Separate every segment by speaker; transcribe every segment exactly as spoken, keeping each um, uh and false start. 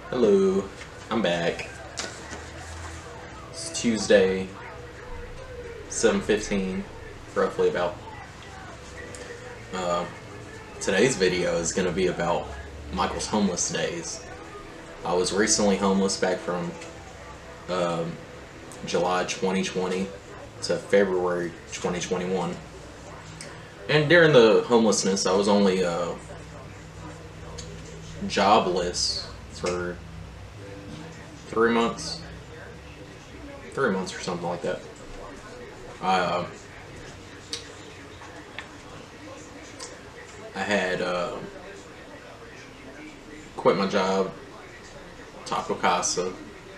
Speaker 1: Hello, I'm back. It's Tuesday, seven fifteen, roughly about. Uh, today's video is going to be about Michael's homeless days. I was recently homeless back from um, July twenty twenty to February twenty twenty-one. And during the homelessness, I was only uh, jobless for three months, three months or something like that. I, uh, I had uh, quit my job, Taco Casa,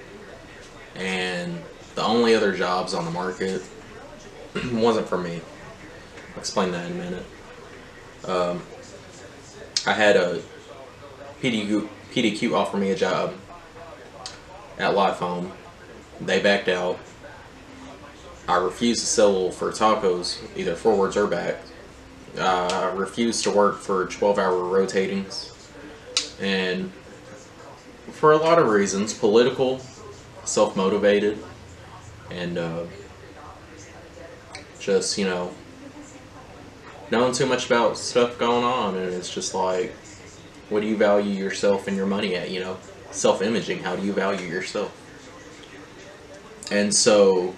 Speaker 1: and the only other jobs on the market wasn't for me. I'll explain that in a minute. Um, I had a P D Q, P D Q offer me a job at lifoam. They backed out. I refused to sell for tacos, either forwards or back. Uh, I refused to work for twelve hour rotatings. And for a lot of reasons, political, self-motivated, and uh, just, you know, knowing too much about stuff going on, and it's just like, what do you value yourself and your money at, you know? Self-imaging, how do you value yourself? And so,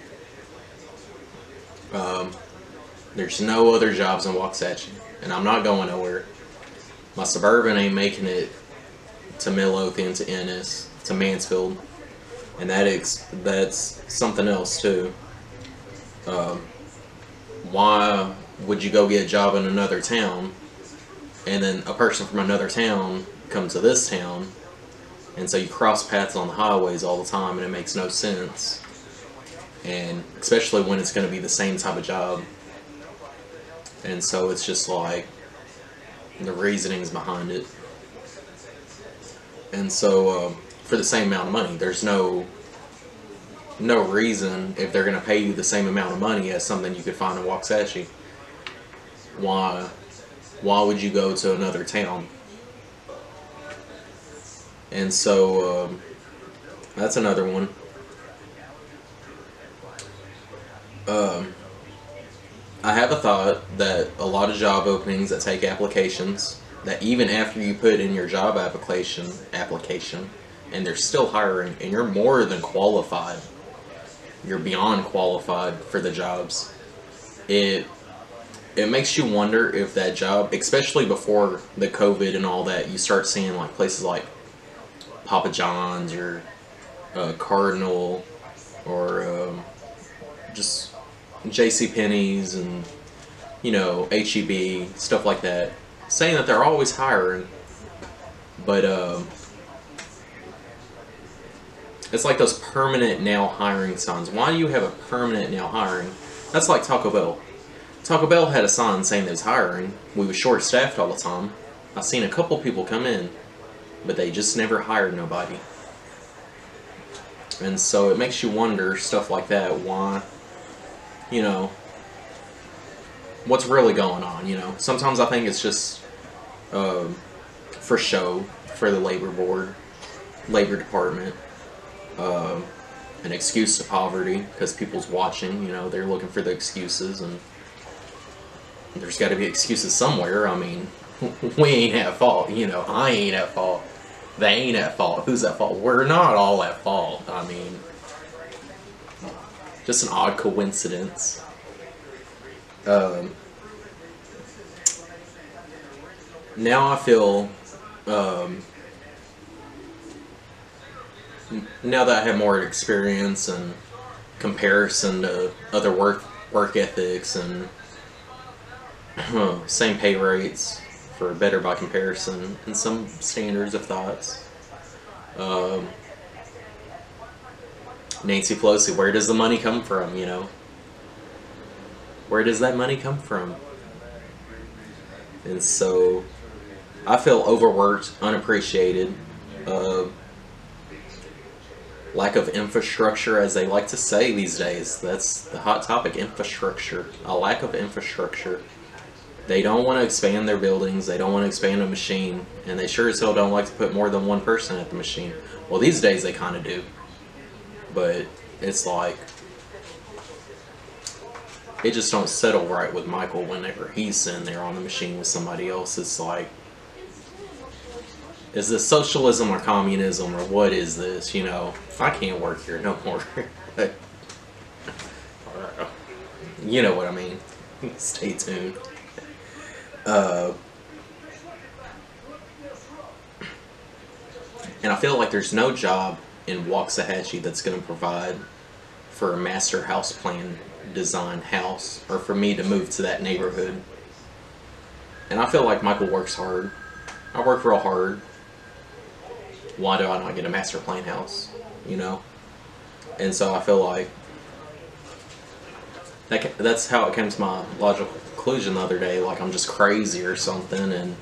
Speaker 1: um, there's no other jobs in Waxahachie, and I'm not going nowhere. My Suburban ain't making it to Midlothian, to Ennis, to Mansfield, and that is, that's something else too. Um, why would you go get a job in another town, and then a person from another town comes to this town, and so you cross paths on the highways all the time, and it makes no sense. And especially when it's going to be the same type of job. And so it's just like the reasonings behind it. And so uh, for the same amount of money, there's no no reason, if they're going to pay you the same amount of money as something you could find in Waxahachie, why why would you go to another town? And so um, that's another one. Um, I have a thought that a lot of job openings that take applications, that even after you put in your job application application and they're still hiring, and you're more than qualified, you're beyond qualified for the jobs, it it makes you wonder if that job, especially before the COVID and all that, you start seeing like places like Papa John's or uh, Cardinal, or um, just J C Penney's, and, you know, H E B, stuff like that, saying that they're always hiring, but um, it's like those permanent now hiring signs. Why do you have a permanent now hiring? That's like Taco Bell. Taco Bell had a sign saying they was hiring. We were short-staffed all the time. I've seen a couple people come in, but they just never hired nobody. And so it makes you wonder, stuff like that, why, you know, what's really going on, you know. Sometimes I think it's just um, for show, for the labor board, labor department, uh, an excuse to poverty, because people's watching, you know, they're looking for the excuses, and there's got to be excuses somewhere. I mean, we ain't at fault, you know, I ain't at fault. They ain't at fault. Who's at fault? We're not all at fault. I mean, just an odd coincidence. Um, now I feel, um, now that I have more experience and comparison to other work work ethics and same pay rates for better by comparison, and some standards of thoughts. Um, Nancy Pelosi, where does the money come from, you know? Where does that money come from? And so I feel overworked, unappreciated, uh, lack of infrastructure, as they like to say these days. That's the hot topic, infrastructure. A lack of infrastructure. They don't want to expand their buildings, they don't want to expand a machine, and they sure as hell don't like to put more than one person at the machine. Well, these days they kind of do. But it's like, it just don't settle right with Michael whenever he's sitting there on the machine with somebody else. It's like, is this socialism or communism, or what is this? You know, I can't work here no more. You know what I mean. Stay tuned. Uh, and I feel like there's no job in Waxahachie that's going to provide for a master house plan design house, or for me to move to that neighborhood. And I feel like Michael works hard. I work real hard. Why do I not get a master plan house? You know? And so I feel like that, that's how it came to my logical conclusion the other day, like I'm just crazy or something, and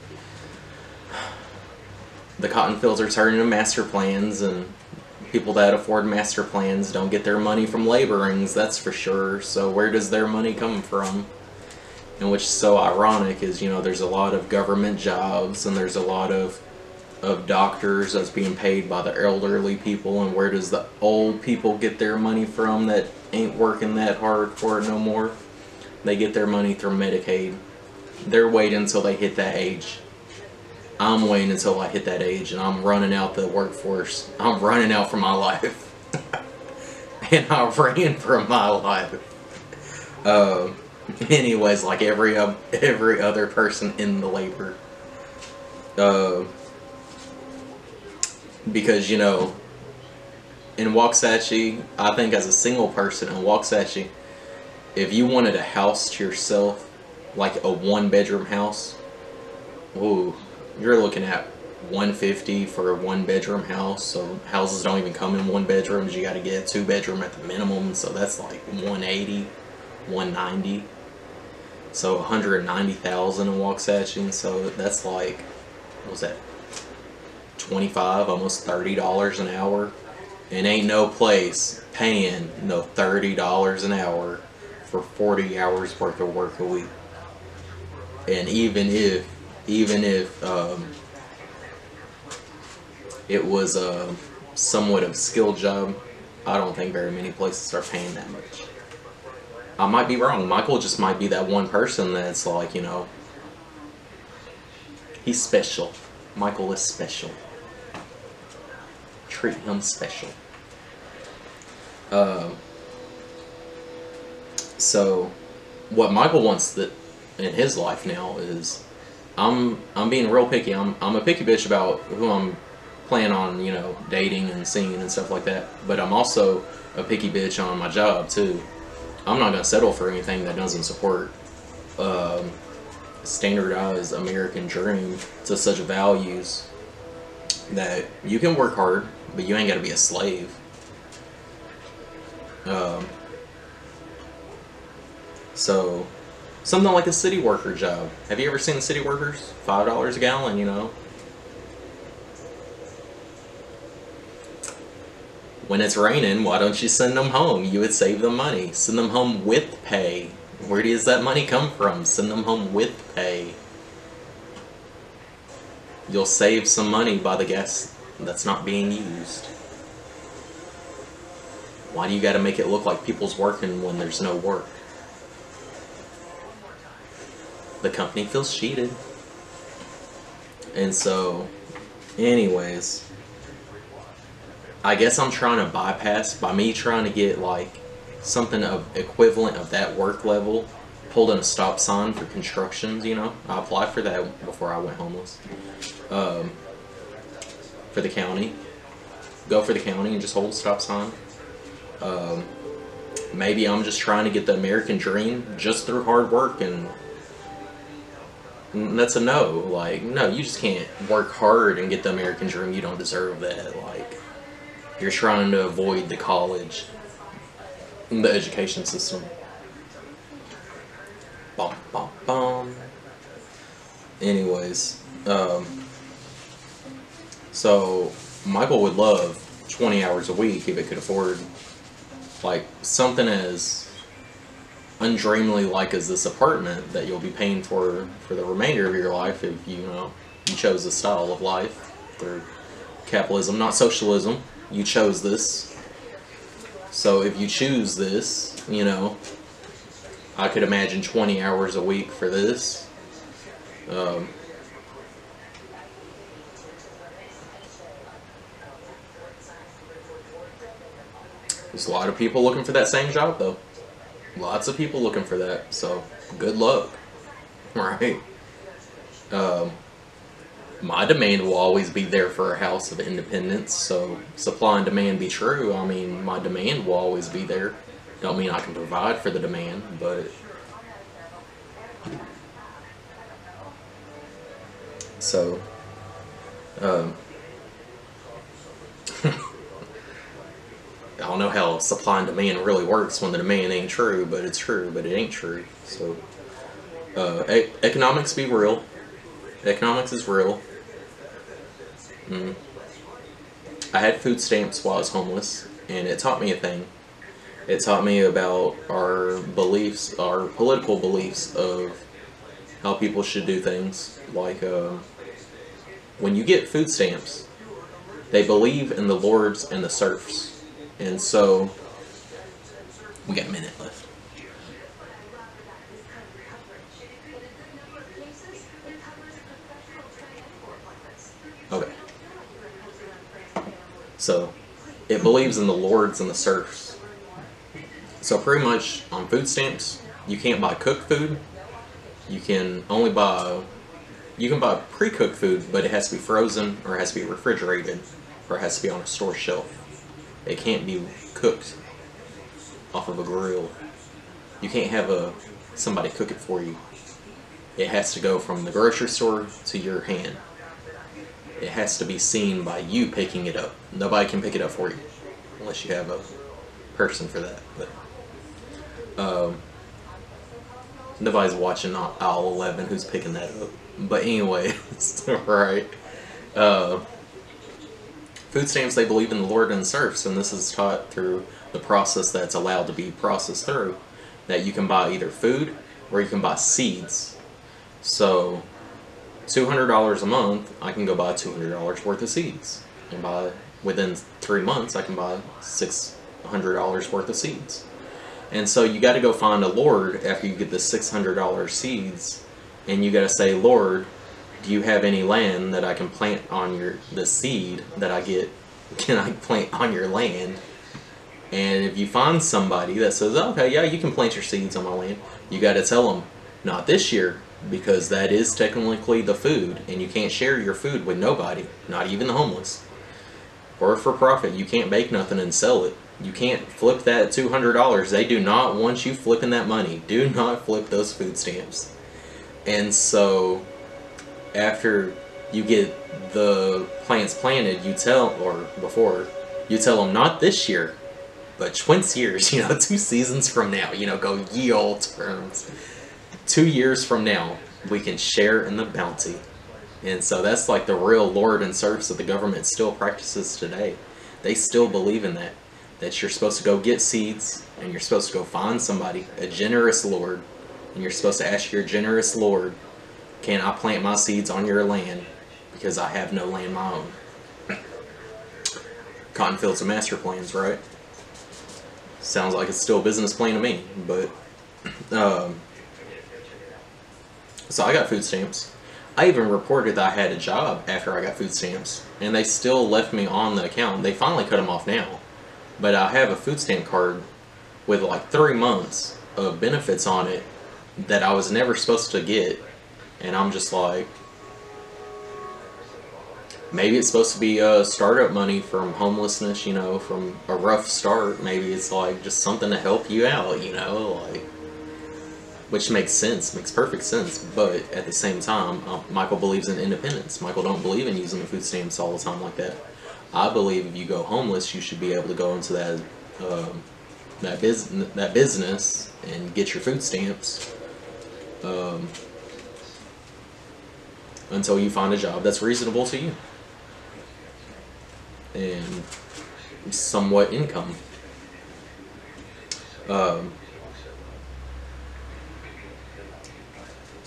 Speaker 1: the cotton fields are turning into master plans, and people that afford master plans don't get their money from laborings, that's for sure. So where does their money come from? And which is so ironic is, you know, there's a lot of government jobs, and there's a lot of of doctors that's being paid by the elderly people, and where does the old people get their money from that ain't working that hard for it no more? They get their money through Medicaid. They're waiting until they hit that age. I'm waiting until I hit that age, and I'm running out the workforce. I'm running out for my life. And I ran for my life. Uh, anyways, like every, uh, every other person in the labor. Uh, because, you know, in Waxahachie, I think as a single person in Waxahachie, if you wanted a house to yourself, like a one bedroom house, ooh, you're looking at one hundred fifty dollars for a one bedroom house. So houses don't even come in one bedrooms. You got to get a two bedroom at the minimum. So that's like one hundred eighty dollars, one hundred ninety dollars. So one hundred ninety thousand dollars in Waxahachie. So that's like, what was that? twenty-five dollars, almost thirty dollars an hour. And ain't no place paying no thirty dollars an hour for forty hours worth of work a week. And even if, even if um, it was a somewhat of a skilled job, I don't think very many places are paying that much. I might be wrong. Michael just might be that one person that's like, you know, he's special. Michael is special. Treat him special. Um, so, what Michael wants that in his life now is, I'm I'm being real picky. I'm I'm a picky bitch about who I'm planning on, you know, dating and seeing and stuff like that. But I'm also a picky bitch on my job too. I'm not gonna settle for anything that doesn't support um, standardized American dream to such values that you can work hard, but you ain't gotta be a slave. Um, so, something like a city worker job. Have you ever seen the city workers? Five dollars a gallon, you know. When it's raining, why don't you send them home? You would save them money. Send them home with pay. Where does that money come from? Send them home with pay. You'll save some money by the gas that's not being used. Why do you gotta make it look like people's working when there's no work? The company feels cheated. And so, anyways, I guess I'm trying to bypass, by me trying to get like something of equivalent of that work level, holding a stop sign for constructions, you know. I applied for that before I went homeless. Um, for the county. Go for the county and just hold a stop sign. Um, maybe I'm just trying to get the American dream just through hard work, and that's a no. Like, no, you just can't work hard and get the American dream. You don't deserve that. Like, you're trying to avoid the college, the education system. Bum, bum, bum. Anyways, um, so Michael would love twenty hours a week if it could afford, like, something as undreamably like as this apartment that you'll be paying for for the remainder of your life if you know you chose this style of life through capitalism, not socialism. You chose this. So if you choose this, you know, I could imagine twenty hours a week for this. Um, there's a lot of people looking for that same job, though. Lots of people looking for that. So good luck, right? Um, my demand will always be there for a house of independence. So supply and demand be true. I mean, my demand will always be there. Don't mean I can provide for the demand, but so um, I don't know how supply and demand really works when the demand ain't true, but it's true, but it ain't true. So uh, e economics be real. Economics is real. Mm. I had food stamps while I was homeless, and it taught me a thing. It taught me about our beliefs, our political beliefs of how people should do things. Like, uh, when you get food stamps, they believe in the lords and the serfs. And so, we got a minute left. Okay. So, it believes in the lords and the serfs. So pretty much on food stamps, you can't buy cooked food. You can only buy, you can buy pre-cooked food, but it has to be frozen, or it has to be refrigerated, or it has to be on a store shelf. It can't be cooked off of a grill. You can't have a somebody cook it for you. It has to go from the grocery store to your hand. It has to be seen by you picking it up. Nobody can pick it up for you, unless you have a person for that. But um, nobody's watching aisle eleven who's picking that up. But anyway, right. Uh, food stamps, they believe in the lord and the serfs, and this is taught through the process that's allowed to be processed through. That you can buy either food or you can buy seeds. So two hundred dollars a month, I can go buy two hundred dollars worth of seeds. And by within three months, I can buy six hundred dollars worth of seeds. And so you got to go find a lord after you get the six hundred dollar seeds, and you got to say, Lord, do you have any land that I can plant on your the seed that I get? Can I plant on your land? And if you find somebody that says, okay, yeah, you can plant your seeds on my land, you got to tell them, not this year, because that is technically the food, and you can't share your food with nobody, not even the homeless. Or for profit, you can't bake nothing and sell it. You can't flip that two hundred dollars. They do not want you flipping that money. Do not flip those food stamps. And so, after you get the plants planted, you tell, or before, you tell them, not this year, but twenty years, you know, two seasons from now, you know, go ye old terms. Two years from now, we can share in the bounty. And so that's like the real lord and serfs that the government still practices today. They still believe in that. That you're supposed to go get seeds, and you're supposed to go find somebody, a generous lord, and you're supposed to ask your generous lord, can I plant my seeds on your land, because I have no land of my own. Cotton fields and master plans, right? Sounds like it's still a business plan to me, but um, so I got food stamps. I even reported that I had a job after I got food stamps, and they still left me on the account. They finally cut them off now, but I have a food stamp card with like three months of benefits on it that I was never supposed to get, and I'm just like, maybe it's supposed to be uh, startup money from homelessness, you know, from a rough start. Maybe it's like just something to help you out, you know, like, which makes sense, makes perfect sense. But at the same time, uh, Michael believes in independence. Michael don't believe in using the food stamps all the time like that. I believe if you go homeless, you should be able to go into that um, that business that business and get your food stamps um, until you find a job that's reasonable to you and somewhat income. Um,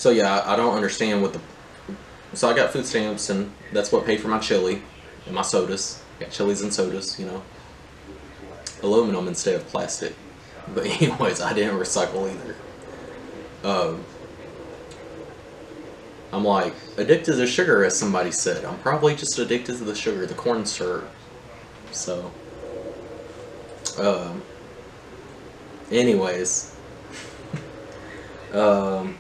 Speaker 1: So yeah, I, I don't understand what the. So I got food stamps, and that's what paid for my chili and my sodas. Got chilies and sodas, you know. Aluminum instead of plastic. But anyways, I didn't recycle either. Um, I'm like, addicted to sugar, as somebody said. I'm probably just addicted to the sugar, the corn syrup. So, um, anyways, um,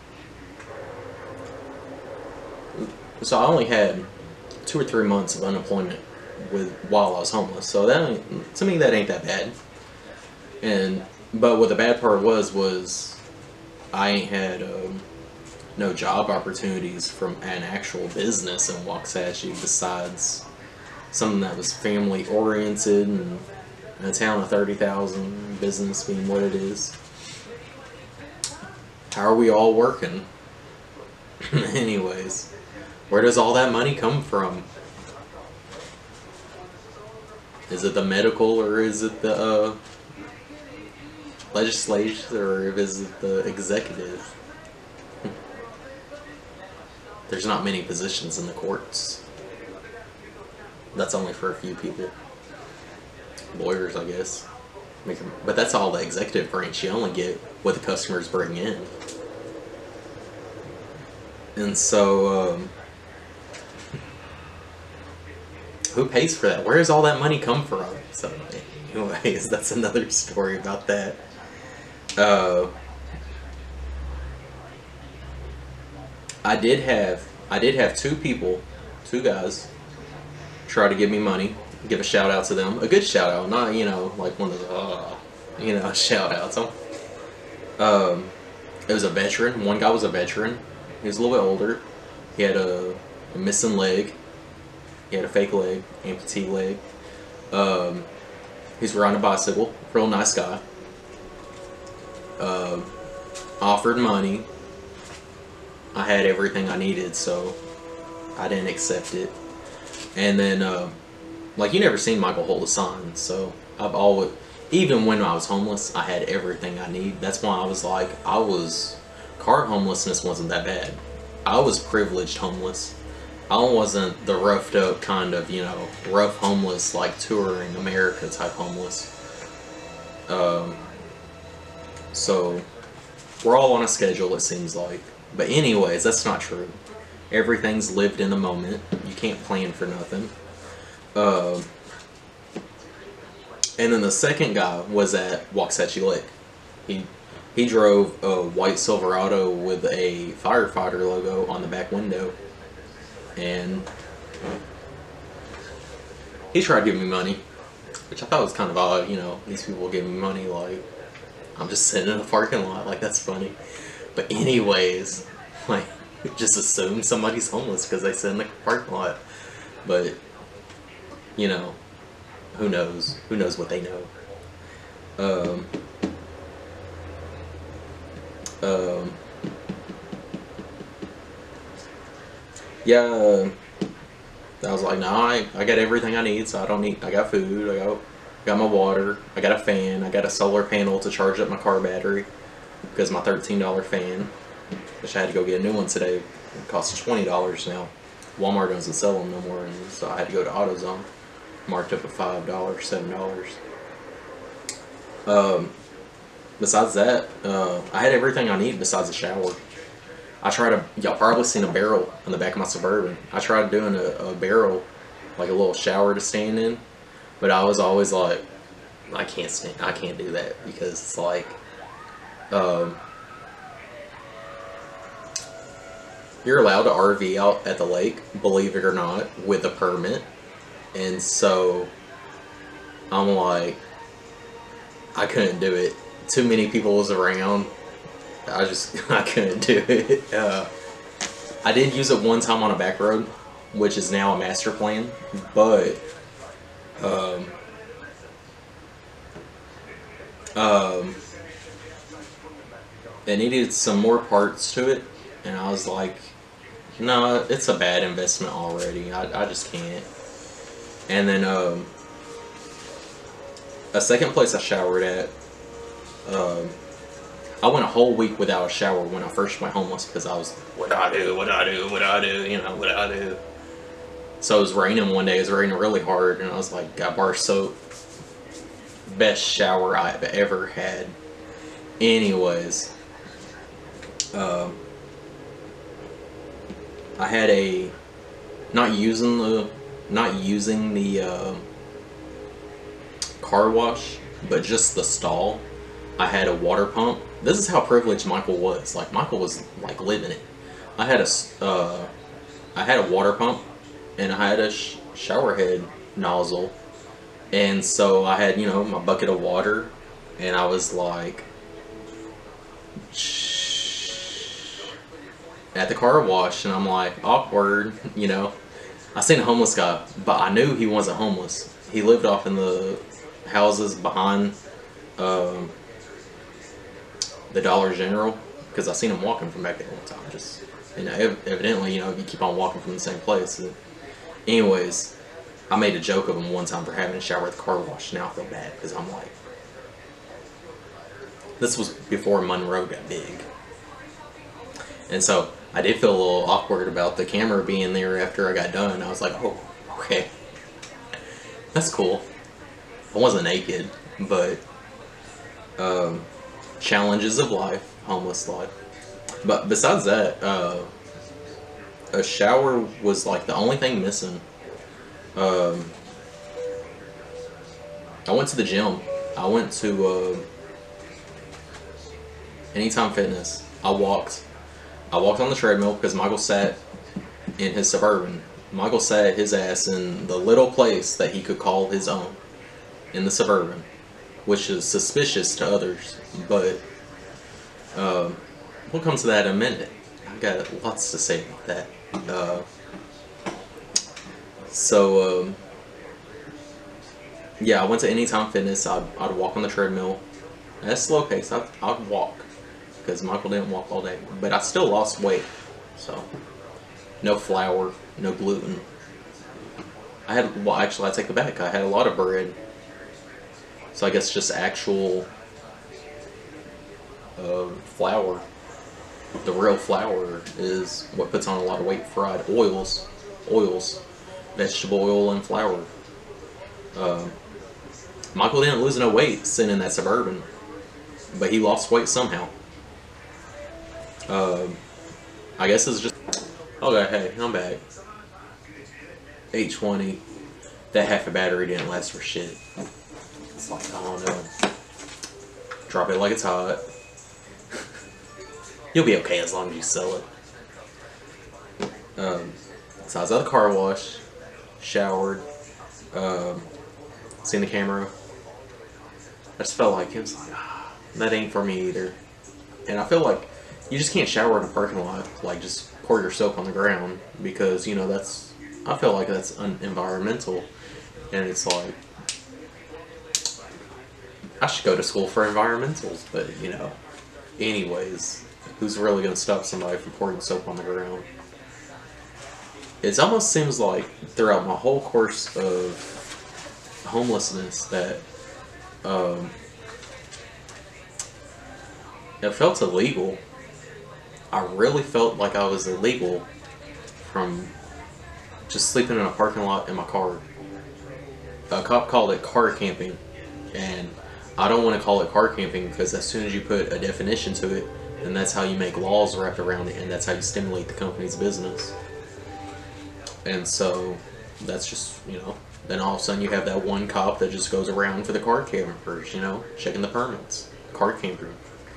Speaker 1: so I only had two or three months of unemployment with while I was homeless. So that ain't, to me, that ain't that bad. And but what the bad part was was I ain't had um, no job opportunities from an actual business in Waxahachie besides something that was family oriented and in a town of thirty thousand, business being what it is. How are we all working? Anyways, where does all that money come from? Is it the medical, or is it the uh, legislature, or is it the executive? There's not many positions in the courts. That's only for a few people. Lawyers, I guess. But that's all the executive branch. You only get what the customers bring in. And so, um, who pays for that? Where does all that money come from? So, anyways, that's another story about that. Uh, I did have, I did have two people, two guys, try to give me money. Give a shout out to them. A good shout out, not, you know, like one of those, uh, you know, shout outs. Um, it was a veteran. One guy was a veteran. He was a little bit older. He had a, a missing leg. He had a fake leg, amputee leg. Um, he's riding a bicycle. Real nice guy. Um, offered money. I had everything I needed, so I didn't accept it. And then, uh, like, you never seen Michael hold a sign, so I've always, even when I was homeless, I had everything I need. That's why I was like, I was, car homelessness wasn't that bad. I was privileged homeless. I wasn't the roughed up kind of, you know, rough homeless, like touring America type homeless. Um, so, we're all on a schedule, it seems like. But anyways, that's not true. Everything's lived in the moment. You can't plan for nothing. Uh, and then the second guy was at Waxahachie Lake. He he drove a white Silverado with a firefighter logo on the back window, and he tried to give me money, which I thought was kind of odd. You know, these people give me money like I'm just sitting in a parking lot. Like, that's funny. But anyways, like, just assume somebody's homeless because they sit in the parking lot. But you know, who knows? Who knows what they know? Um, um, yeah, uh, I was like, nah, I, I got everything I need, so I don't need, I got food, I got, got my water, I got a fan, I got a solar panel to charge up my car battery, because my thirteen dollar fan, which I had to go get a new one today, it costs twenty dollars now. Walmart doesn't sell them no more, and so I had to go to AutoZone. Marked up at five dollars, seven dollars. Um, besides that, uh, I had everything I need besides a shower. I tried to, y'all probably seen a barrel on the back of my Suburban. I tried doing a, a barrel, like a little shower to stand in, but I was always like, I can't stand, I can't do that, because it's like, um, you're allowed to R V out at the lake, believe it or not, with a permit. And so I'm like, I couldn't do it. Too many people was around. I just, I couldn't do it. Uh, I did use it one time on a back road, which is now a master plan, but um, um, it needed some more parts to it, and I was like, no, it's a bad investment already. I, I just can't. And then um, a second place I showered at, um, I went a whole week without a shower when I first went homeless because I was, what do I do, what do I do, what do I do, you know, what do I do? So it was raining one day, it was raining really hard, and I was like, got bar soap. Best shower I've ever had. Anyways, um, I had a, not using the, not using the uh, car wash, but just the stall. I had a water pump. This is how privileged Michael was. Like, Michael was like living it. I had a, uh, I had a water pump, and I had a sh shower head nozzle, and so I had, you know, my bucket of water, and I was like, shh, at the car wash, and I'm like, awkward, you know. I seen a homeless guy, but I knew he wasn't homeless. He lived off in the houses behind um, the Dollar General, because I seen him walking from back there one time. Just, and ev evidently, you know, you keep on walking from the same place. And anyways, I made a joke of him one time for having a shower at the car wash. Now I feel bad because I'm like, this was before Monroe got big, and so I did feel a little awkward about the camera being there after I got done. I was like, oh, okay, that's cool. I wasn't naked, but um, challenges of life, homeless life. But besides that, uh, a shower was like the only thing missing. Um, I went to the gym. I went to uh, Anytime Fitness. I walked. I walked on the treadmill because Michael sat in his Suburban. Michael sat his ass in the little place that he could call his own in the Suburban, which is suspicious to others, but um, we'll come to that in a minute. I've got lots to say about that. Uh, so, um, yeah, I went to Anytime Fitness. I'd, I'd walk on the treadmill. At a slow pace, I'd, I'd walk, because Michael didn't walk all day. But I still lost weight, so no flour, no gluten. I had, well, actually, I take it back. I had a lot of bread. So I guess just actual uh, flour. The real flour is what puts on a lot of weight. Fried oils, oils, vegetable oil and flour. Uh, Michael didn't lose no weight sitting in that Suburban, but he lost weight somehow. Uh, I guess it's just, okay, hey, I'm back. eight twenty. That half a battery didn't last for shit. It's like, I don't know. Drop it like it's hot. You'll be okay as long as you sell it. Um, so I was at the car wash, showered, um, seen the camera. I just felt like, it was like, ah, that ain't for me either. And I feel like you just can't shower in a parking lot, like just pour your soap on the ground, because, you know, that's, I feel like that's un-environmental. And it's like, I should go to school for environmentals, but, you know, anyways, who's really going to stop somebody from pouring soap on the ground? It almost seems like throughout my whole course of homelessness that um, it felt illegal. I really felt like I was illegal from just sleeping in a parking lot in my car. A cop called it car camping, and I don't want to call it car camping because as soon as you put a definition to it, then that's how you make laws wrapped around it, and that's how you stimulate the company's business. And so that's just, you know, then all of a sudden you have that one cop that just goes around for the car campers, you know, checking the permits, car camper.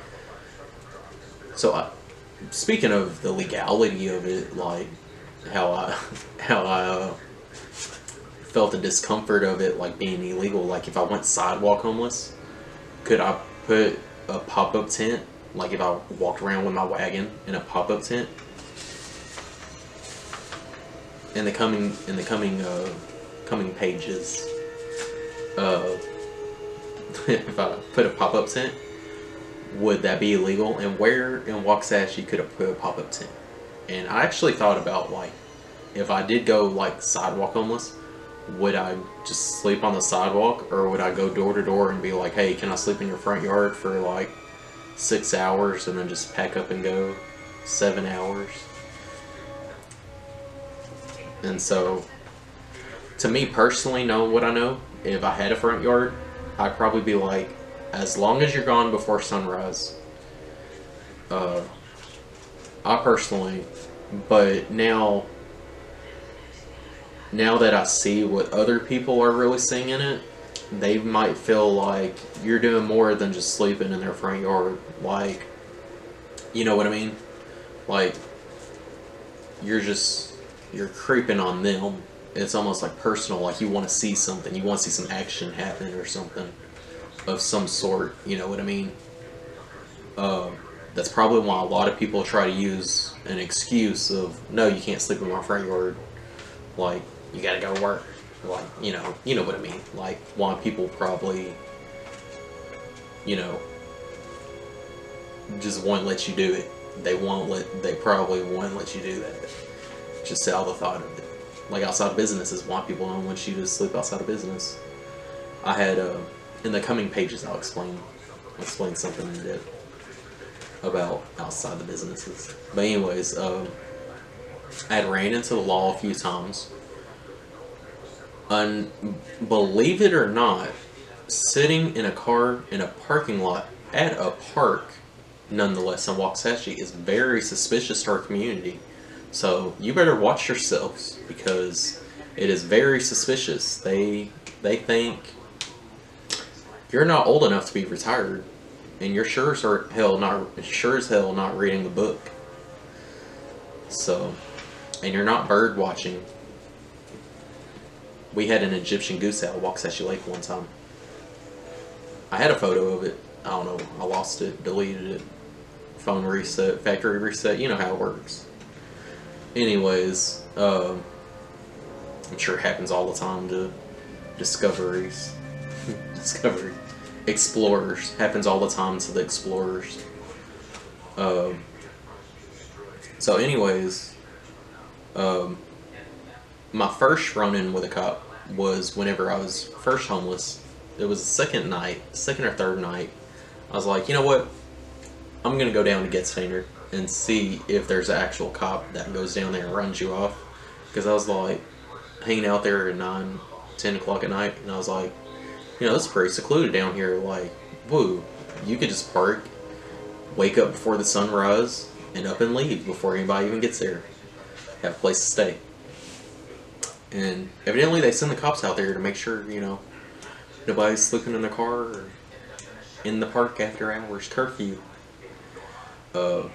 Speaker 1: So I, speaking of the legality of it, like how I how I uh, felt the discomfort of it, like being illegal. Like if I went sidewalk homeless, could I put a pop-up tent? Like if I walked around with my wagon in a pop-up tent? In the coming in the coming uh, coming pages, uh, if I put a pop-up tent, would that be illegal? And where in Waxahachie could I put a pop-up tent? And I actually thought about, like, if I did go like sidewalk homeless, would I just sleep on the sidewalk, or would I go door to door and be like, hey, can I sleep in your front yard for like six hours and then just pack up and go seven hours. And so, to me personally, knowing what I know, if I had a front yard, I'd probably be like, as long as you're gone before sunrise. Uh, I personally, but now, now that I see what other people are really seeing in it, they might feel like you're doing more than just sleeping in their front yard. Like, you know what I mean? Like, you're just, you're creeping on them. It's almost like personal, like you want to see something, you want to see some action happen or something of some sort, you know what I mean? Uh, that's probably why a lot of people try to use an excuse of, no, you can't sleep in my front yard. Like, you gotta go to work. Like, you know, you know what I mean? Like, why people probably, you know, just won't let you do it. They won't let, they probably won't let you do that. Just sell the thought of it. Like, outside of business is why people don't want you to sleep outside of business. I had, uh, in the coming pages, I'll explain, I'll explain something in depth about outside the businesses. But anyways, um, I had ran into the law a few times. And believe it or not, sitting in a car in a parking lot at a park, nonetheless, in Waxahachie, is very suspicious to our community. So you better watch yourselves, because it is very suspicious. They they think you're not old enough to be retired, and you're sure as hell not sure as hell not reading the book. So, and you're not bird watching. We had an Egyptian goose out at Waxahachie Lake one time. I had a photo of it. I don't know. I lost it, deleted it. Phone reset, factory reset. You know how it works. Anyways, uh, I'm sure it happens all the time to discoveries. Discovery. Explorers. Happens all the time to the explorers. Uh, so anyways, um, my first run-in with a cop was whenever I was first homeless. It was the second night, second or third night. I was like, you know what? I'm going to go down to Getstainer and see if there's an actual cop that goes down there and runs you off. Because I was like, hanging out there at nine, ten o'clock at night, and I was like, you know, this is pretty secluded down here. Like, woo, you could just park, wake up before the sunrise, and up and leave before anybody even gets there. Have a place to stay. And evidently they send the cops out there to make sure, you know, nobody's sleeping in the car or in the park after hours curfew. Uh,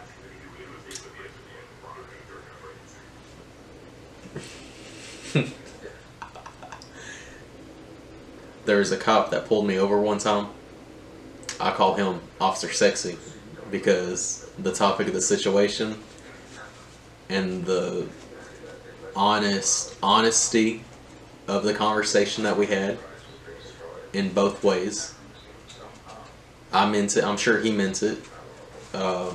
Speaker 1: there was a cop that pulled me over one time. I call him Officer Sexy because the topic of the situation and the honest honesty of the conversation that we had in both ways. I meant it. I'm sure he meant it. Uh,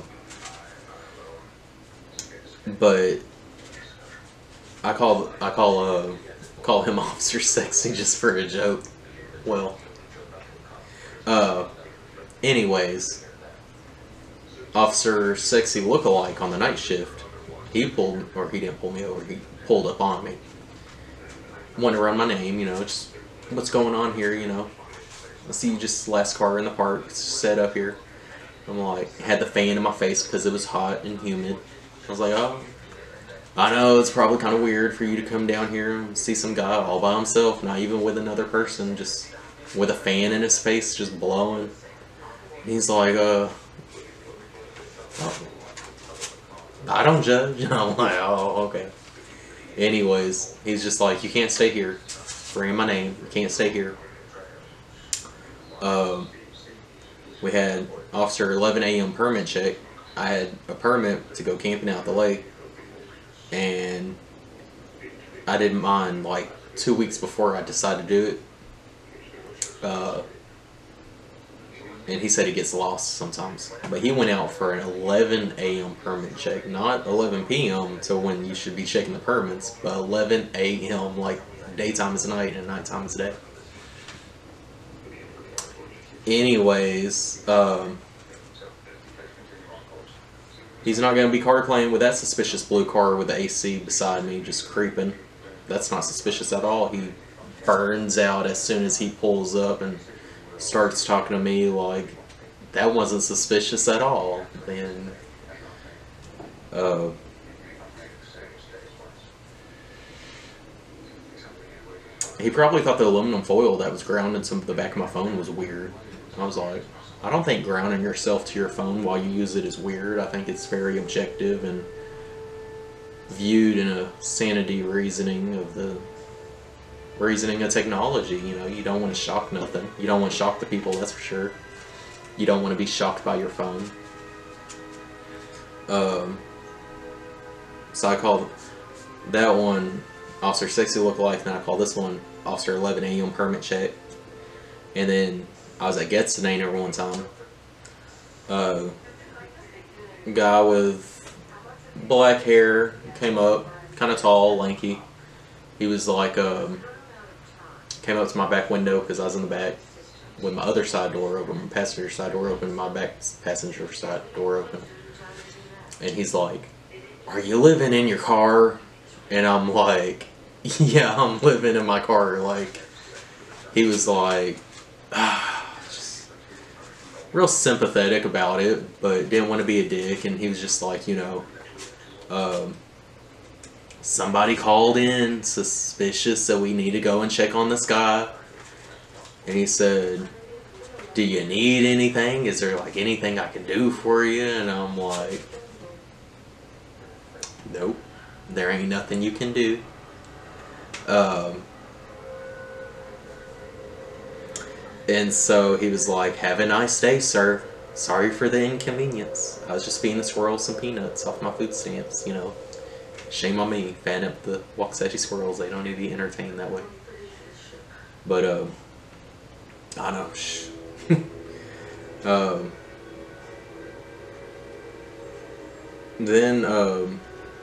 Speaker 1: but I call I call uh call him Officer Sexy just for a joke. Well, uh, anyways, Officer Sexy lookalike on the night shift. He pulled, or he didn't pull me over. He pulled up on me. Wanted to run my name, you know, just what's going on here, you know. I see you just last car in the park, set up here. I'm like, had the fan in my face because it was hot and humid. I was like, oh, I know it's probably kind of weird for you to come down here and see some guy all by himself, not even with another person, just with a fan in his face, just blowing. And he's like, uh, oh, I don't judge. And I'm like, oh, okay. Anyways, he's just like, you can't stay here. Bring my name. You can't stay here. Um, we had Officer eleven A M permit check. I had a permit to go camping out the lake, and I didn't mind like two weeks before I decided to do it. Uh, and he said he gets lost sometimes, but he went out for an eleven A M permit check, not eleven P M to when you should be checking the permits, but eleven A M like daytime is night and nighttime is day. Anyways, um, He's not going to be card playing with that suspicious blue car with the A C beside me just creeping. That's not suspicious at all. He burns out as soon as he pulls up and starts talking to me like that wasn't suspicious at all. And uh, he probably thought the aluminum foil that was grounded to the back of my phone was weird. I was like, I don't think grounding yourself to your phone while you use it is weird. I think it's very objective and viewed in a sanity reasoning of the reasoning of technology. You know, you don't want to shock nothing. You don't want to shock the people, that's for sure. You don't want to be shocked by your phone. Um, so I called that one Officer Sexy Lookalike, and I called this one Officer eleven A M Permit Check. And then I was at Getstanainer one time. Uh, guy with black hair came up, kind of tall, lanky. He was like, um, came up to my back window because I was in the back with my other side door open, my passenger side door open, my back passenger side door open. And he's like, "Are you living in your car?" And I'm like, "Yeah, I'm living in my car." Like, he was like, ah, just real sympathetic about it, but didn't want to be a dick. And he was just like, you know, um, somebody called in suspicious, so we need to go and check on this guy. And he said, "Do you need anything? Is there like anything I can do for you?" And I'm like, "Nope, there ain't nothing you can do." Um, and so he was like, "Have a nice day, sir. Sorry for the inconvenience. I was just feeding the squirrels some peanuts off my food stamps, you know. Shame on me, fan up the Waxahachie squirrels. They don't need to be entertained that way." But, um, I know, shh. um, then, um,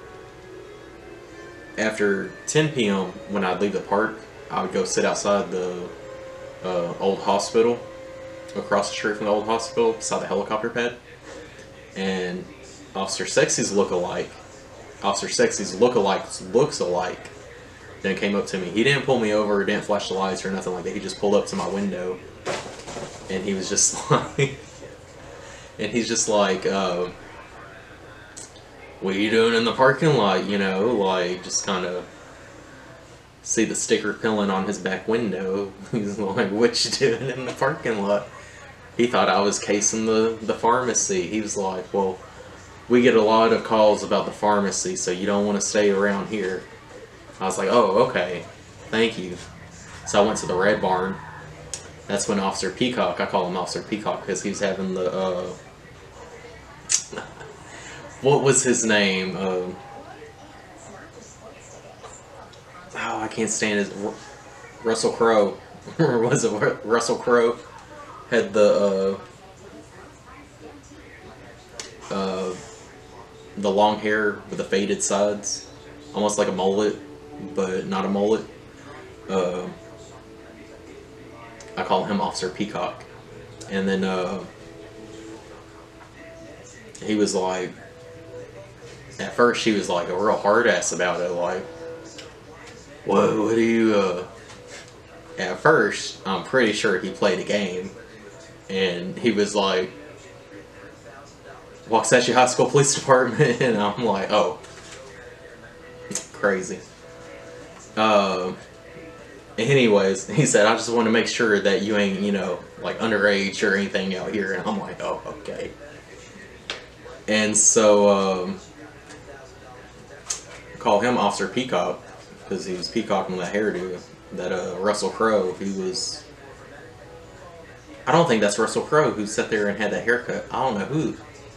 Speaker 1: after ten P M when I'd leave the park, I would go sit outside the uh, old hospital, across the street from the old hospital, beside the helicopter pad. And Officer Sexy's look-alike, Officer Sexy's look-alike's looks alike, then came up to me. He didn't pull me over, didn't flash the lights or nothing like that. He just pulled up to my window, and he was just like, and he's just like, uh, "What are you doing in the parking lot?" You know, like, just kind of see the sticker peeling on his back window. He's like, "What you doing in the parking lot?" He thought I was casing the, the pharmacy. He was like, "Well, we get a lot of calls about the pharmacy, so you don't want to stay around here." I was like, "Oh, okay. Thank you." So I went to the Red Barn. That's when Officer Peacock, I call him Officer Peacock because he was having the, uh, what was his name? Uh, oh, I can't stand his, Russell Crowe. Or was it Russell Crowe? Had the, uh, uh, the long hair with the faded sides. Almost like a mullet, but not a mullet. Uh, I call him Officer Peacock. And then, uh, he was like, at first he was like a real hard ass about it, like, "Whoa, what do you, uh," at first, I'm pretty sure he played a game, and he was like, "Waxahachie High School Police Department," and I'm like, "Oh, crazy." Um, anyways, he said, "I just want to make sure that you ain't, you know, like underage or anything out here," and I'm like, "Oh, okay." And so, um, I call him Officer Peacock, because he was peacocking that hairdo. That, uh, Russell Crowe, he was, I don't think that's Russell Crowe who sat there and had that haircut. I don't know who.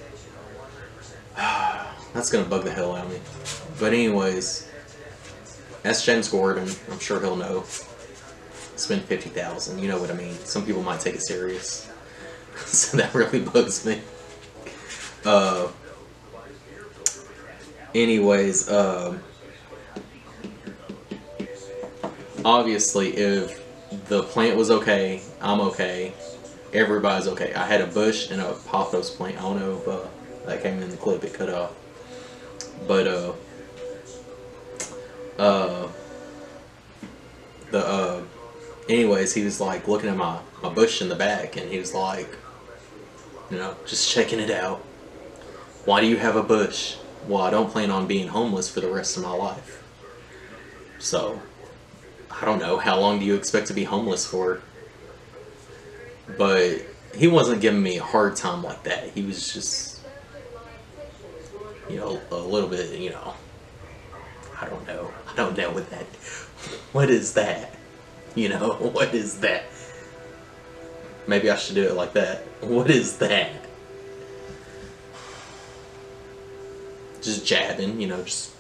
Speaker 1: That's gonna bug the hell out of me. But anyways, that's James Gordon. I'm sure he'll know. Spend fifty thousand, you know what I mean. Some people might take it serious. So that really bugs me. Uh, anyways, um, obviously if the plant was okay, I'm okay, everybody's okay. I had a bush and a pothos plant. I don't know if uh, that came in the clip. It cut off. But uh, uh, the uh, anyways, he was like looking at my my bush in the back, and he was like, you know, just checking it out. Why do you have a bush? Well, I don't plan on being homeless for the rest of my life. So, I don't know, how long do you expect to be homeless for? But he wasn't giving me a hard time like that. He was just, you know, a little bit, you know, I don't know. I don't know what that, what is that? You know, what is that? Maybe I should do it like that. What is that? Just jabbing, you know, just.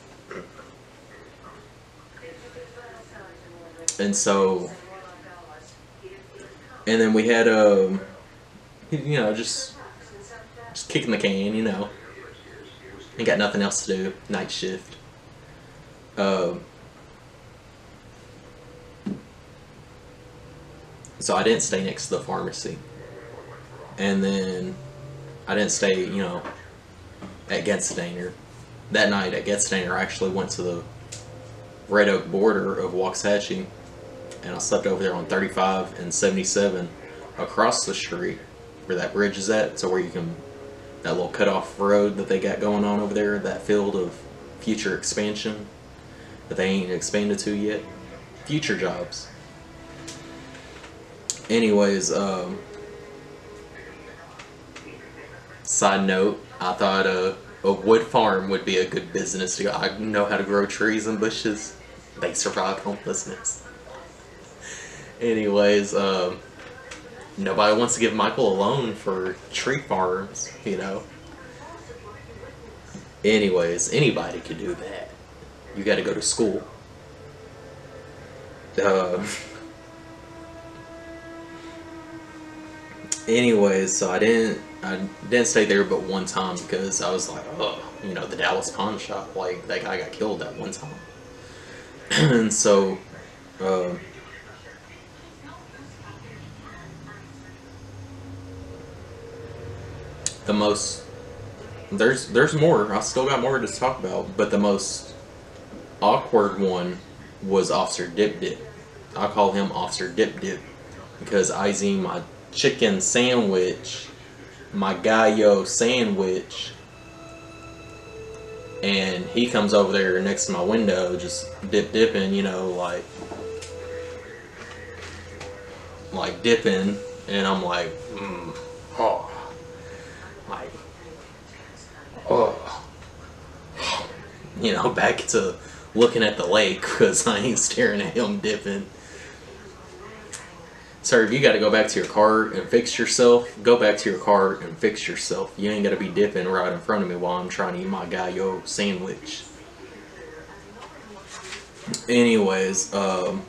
Speaker 1: And so, and then we had, um, you know, just, just kicking the can, you know. Ain't got nothing else to do. Night shift. Um, so I didn't stay next to the pharmacy. And then I didn't stay, you know, at Getstainer. That night at Getstainer, I actually went to the Red Oak border of Waxahachie, and I slept over there on thirty-five and seventy-seven across the street where that bridge is at, so where you can, that little cutoff road that they got going on over there, that field of future expansion that they ain't expanded to yet. Future jobs. Anyways, um, side note, I thought uh, a wood farm would be a good business to go. I know how to grow trees and bushes. They survive homelessness. Anyways, um, nobody wants to give Michael a loan for tree farms, you know. Anyways, anybody could do that. You got to go to school. Uh, anyways, so I didn't, I didn't stay there but one time because I was like, oh, you know, the Dallas pawn shop, like that guy got killed that one time. And so, uh, the most, there's there's more. I still got more to talk about, but the most awkward one was Officer Dip Dip. I call him Officer Dip Dip because I seen my chicken sandwich, my gallo sandwich, and he comes over there next to my window just dip dipping, you know, like like dipping, and I'm like, mm, oh, like, oh, you know, back to looking at the lake because I ain't staring at him dipping. Sir, if you got to go back to your car and fix yourself, go back to your car and fix yourself. You ain't got to be dipping right in front of me while I'm trying to eat my gallo sandwich. Anyways, um,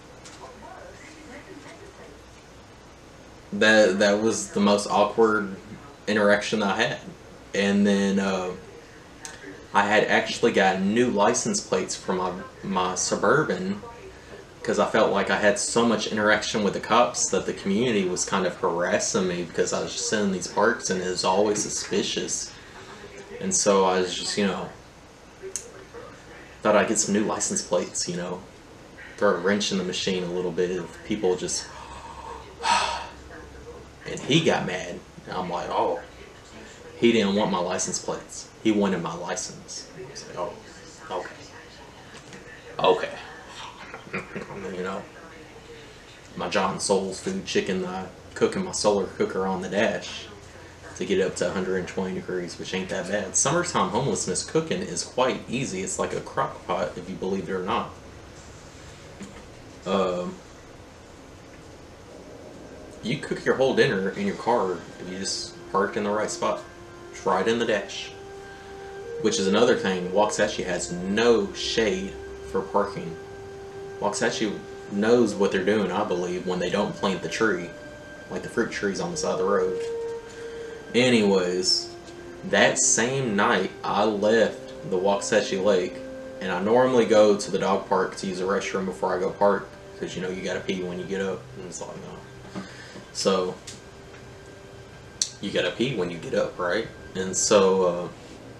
Speaker 1: that that was the most awkward interaction I had. And then uh, I had actually got new license plates for my, my Suburban, because I felt like I had so much interaction with the cops that the community was kind of harassing me because I was just sitting in these parks and it was always suspicious. And so I was just, you know, thought I'd get some new license plates, you know, throw a wrench in the machine a little bit of people just, and he got mad. And I'm like, oh, he didn't want my license plates. He wanted my license. I was like, oh, okay. Okay. You know, my John Soul's food chicken that I cook in my solar cooker on the dash to get up to one hundred twenty degrees, which ain't that bad. Summertime homelessness cooking is quite easy. It's like a crock pot, if you believe it or not. Um, you cook your whole dinner in your car if you just park in the right spot. It's right in the dash. Which is another thing, Waxahachie has no shade for parking. Waxahachie knows what they're doing, I believe, when they don't plant the tree, like the fruit trees on the side of the road. Anyways, that same night I left the Waxahachie Lake, and I normally go to the dog park to use the restroom before I go park, because you know you gotta pee when you get up, and it's like, no. So, you gotta pee when you get up, right? And so uh,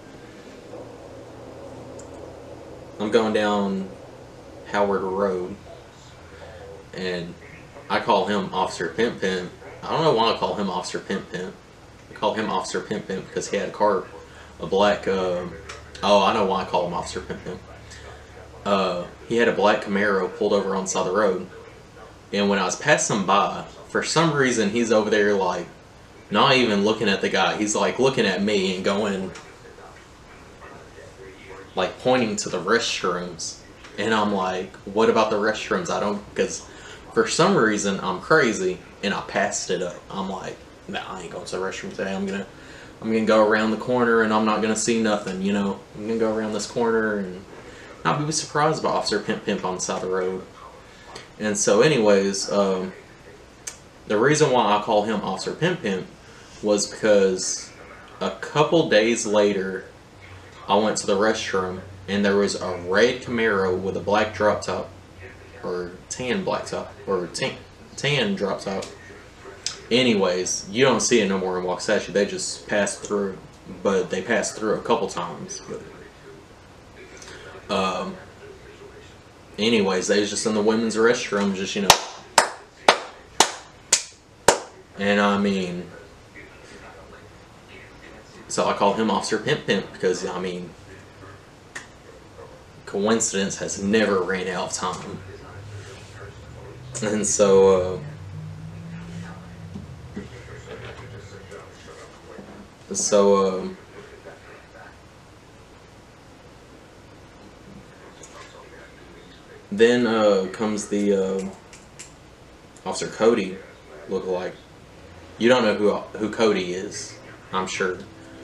Speaker 1: I'm going down Howard Road, and I call him Officer Pimp Pimp. I don't know why I call him Officer Pimp Pimp. I call him Officer Pimp Pimp because he had a car, a black, uh, oh, I know why I call him Officer Pimp Pimp. Uh, he had a black Camaro pulled over on the side of the road, and when I was passing by, for some reason he's over there like, not even looking at the guy, he's like looking at me and going, like pointing to the restrooms. And I'm like, what about the restrooms? I don't, because for some reason I'm crazy and I passed it up. I'm like, nah, I ain't going to the restroom today. I'm gonna I'm gonna go around the corner and I'm not gonna see nothing, you know. I'm gonna go around this corner and not be surprised by Officer Pimp Pimp on the side of the road. And so anyways, um, the reason why I call him Officer Pimp Pimp was because a couple days later I went to the restroom and there was a red Camaro with a black drop top, or tan black top, or tan, tan drop top. Anyways, you don't see it no more in Waxahachie. They just passed through, but they passed through a couple times. But um, anyways, they was just in the women's restroom, just, you know. And I mean, so I call him Officer Pimp Pimp because, I mean, coincidence has never ran out of time. And so, uh, so, um, then, uh, comes the, uh, Officer Cody lookalike. You don't know who, who Cody is, I'm sure.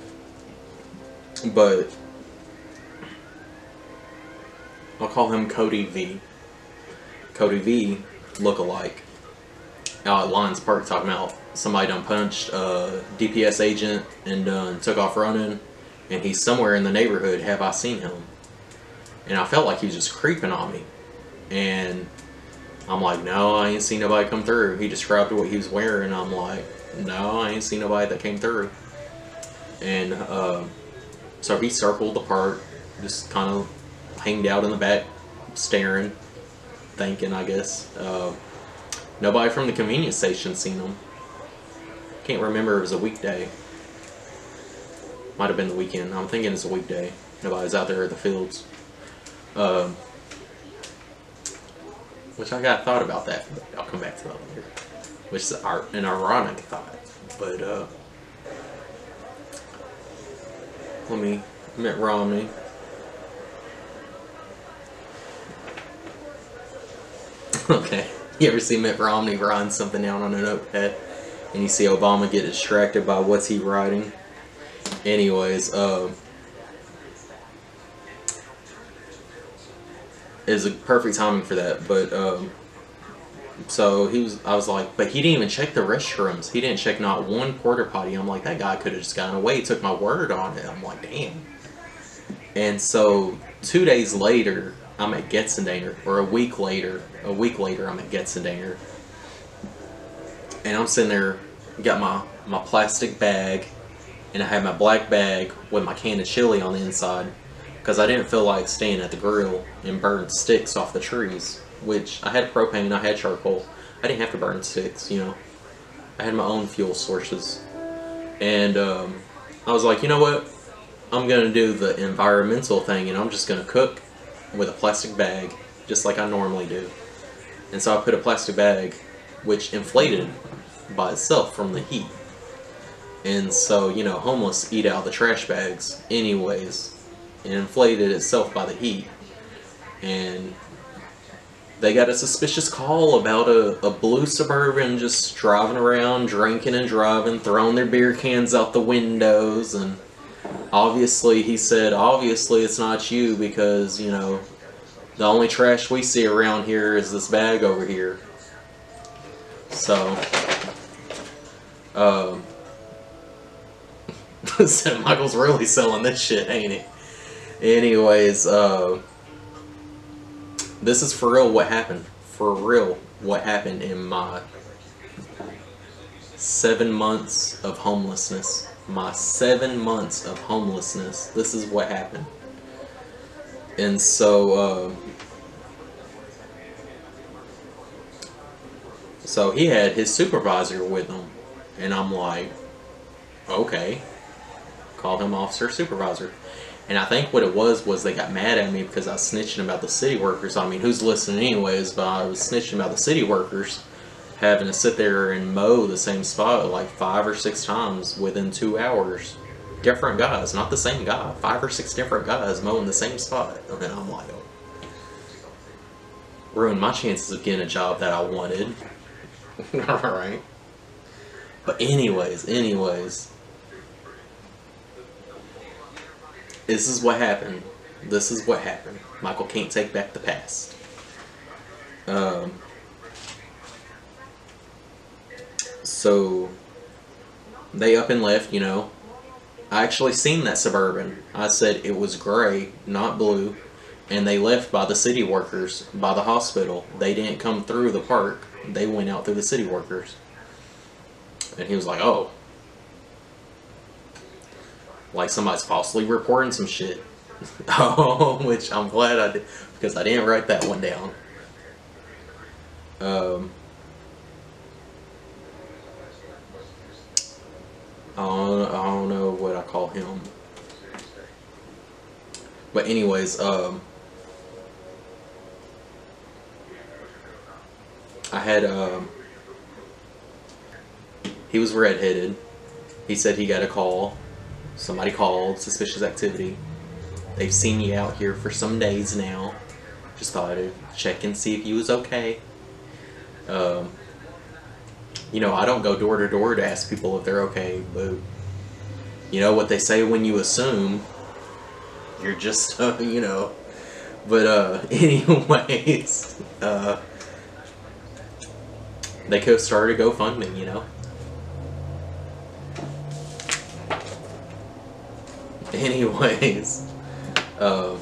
Speaker 1: But I'll call him Cody V. Cody V lookalike. Out at Lions Park talking about somebody done punched a D P S agent and done took off running, and he's somewhere in the neighborhood. Have I seen him? And I felt like he was just creeping on me. And I'm like, no, I ain't seen nobody come through. He described what he was wearing. I'm like, no, I ain't seen nobody that came through. And uh, so he circled the park, just kind of hanged out in the back, staring, thinking, I guess. Uh, nobody from the convenience station seen him. Can't remember, it was a weekday. Might have been the weekend. I'm thinking it's a weekday. Nobody's out there at the fields. Uh, which I got thought about that, but I'll come back to that later. Which is an ironic thought. But, uh, let me, Mitt Romney. Okay, you ever see Mitt Romney writing something down on a notepad and you see Obama get distracted by what's he writing? Anyways, uh, it's a perfect timing for that. But um, so he was, I was like, but he didn't even check the restrooms. He didn't check not one porta potty. I'm like, that guy could have just gotten away. He took my word on it. I'm like, damn. And so two days later, I'm at Getzendanger, or a week later, a week later, I'm at Getzendanger, and I'm sitting there, got my, my plastic bag, and I had my black bag with my can of chili on the inside, because I didn't feel like staying at the grill and burn sticks off the trees, which I had propane, I had charcoal, I didn't have to burn sticks, you know, I had my own fuel sources, and um, I was like, you know what, I'm going to do the environmental thing, and I'm just going to cook with a plastic bag, just like I normally do. And so I put a plastic bag, which inflated by itself from the heat. And so, you know, homeless eat out the trash bags anyways. It inflated itself by the heat. And they got a suspicious call about a, a blue Suburban just driving around, drinking and driving, throwing their beer cans out the windows, and obviously, he said, obviously it's not you because, you know, the only trash we see around here is this bag over here. So, um, so Michael's really selling this shit, ain't he? Anyways, uh, this is for real what happened. For real what happened in my seven months of homelessness. my seven months of homelessness. This is what happened. And so, uh, so he had his supervisor with him, and I'm like, okay, called him officer supervisor. And I think what it was was they got mad at me because I was snitching about the city workers. I mean, who's listening anyways? But I was snitching about the city workers having to sit there and mow the same spot like five or six times within two hours. Different guys, not the same guy. Five or six different guys mowing the same spot. And I'm like, oh. Ruined my chances of getting a job that I wanted. Alright. But anyways, anyways. This is what happened. This is what happened. Michael can't take back the past. Um... So, they up and left, you know. I actually seen that Suburban. I said it was gray, not blue. And they left by the city workers, by the hospital. They didn't come through the park. They went out through the city workers. And he was like, oh. Like somebody's falsely reporting some shit. Oh, which I'm glad I did. Because I didn't write that one down. Um... I don't, I don't know what I call him. But anyways, um, I had, um, he was redheaded. He said he got a call. Somebody called, suspicious activity. They've seen you out here for some days now. Just thought I'd check and see if you was okay. Um... You know, I don't go door to door to ask people if they're okay, but you know what they say when you assume, you're just, uh, you know. But uh, anyways, uh, they could start a GoFundMe, you know. Anyways, uh,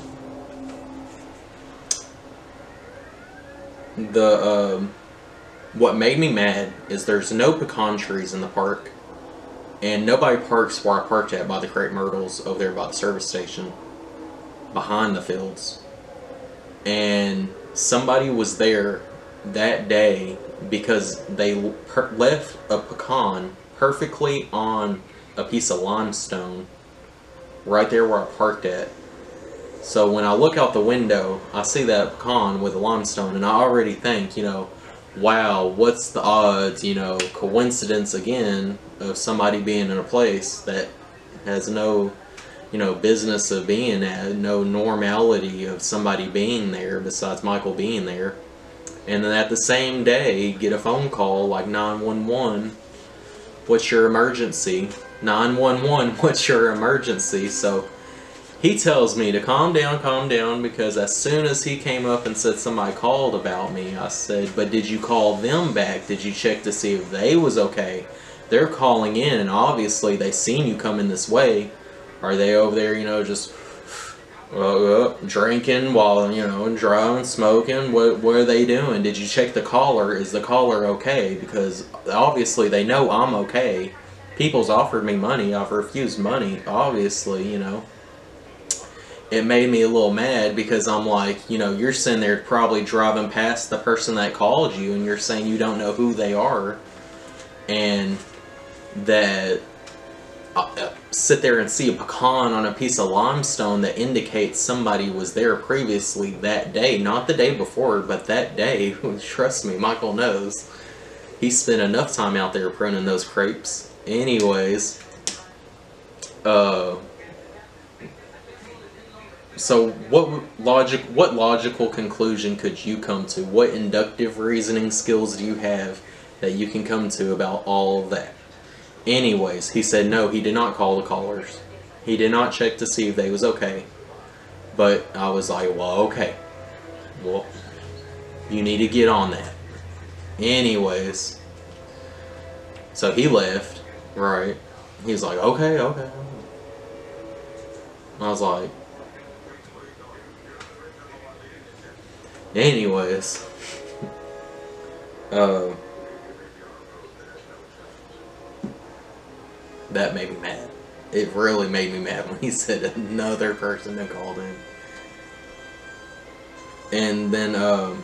Speaker 1: the um. What made me mad is there's no pecan trees in the park, and nobody parks where I parked at by the crepe myrtles over there by the service station, behind the fields. And somebody was there that day because they left a pecan perfectly on a piece of limestone right there where I parked at. So when I look out the window, I see that pecan with the limestone, and I already think, you know, wow, what's the odds, you know, coincidence again of somebody being in a place that has no, you know, business of being at, no normality of somebody being there besides Michael being there. And then at the same day, get a phone call like nine one one, what's your emergency? nine one one, what's your emergency? So he tells me to calm down, calm down, because as soon as he came up and said somebody called about me, I said, but did you call them back? Did you check to see if they was okay? They're calling in, and obviously they seen you coming this way. Are they over there, you know, just uh, uh, drinking while, you know, driving, smoking? What, what are they doing? Did you check the caller? Is the caller okay? Because obviously they know I'm okay. People's offered me money. I've refused money, obviously, you know. It made me a little mad because I'm like, you know, you're sitting there probably driving past the person that called you and you're saying you don't know who they are, and that uh, sit there and see a pecan on a piece of limestone that indicates somebody was there previously that day, not the day before, but that day. Trust me, Michael knows. He spent enough time out there pruning those crepes. Anyways, uh... So what logic, what logical conclusion could you come to? What inductive reasoning skills do you have that you can come to about all of that? Anyways, he said no, he did not call the callers. He did not check to see if they was okay. But I was like, well, okay. Well, you need to get on that. Anyways, so he left, right? He's like, okay, okay. I was like, anyways, uh, that that made me mad. It really made me mad when he said another person had called in. And then, um...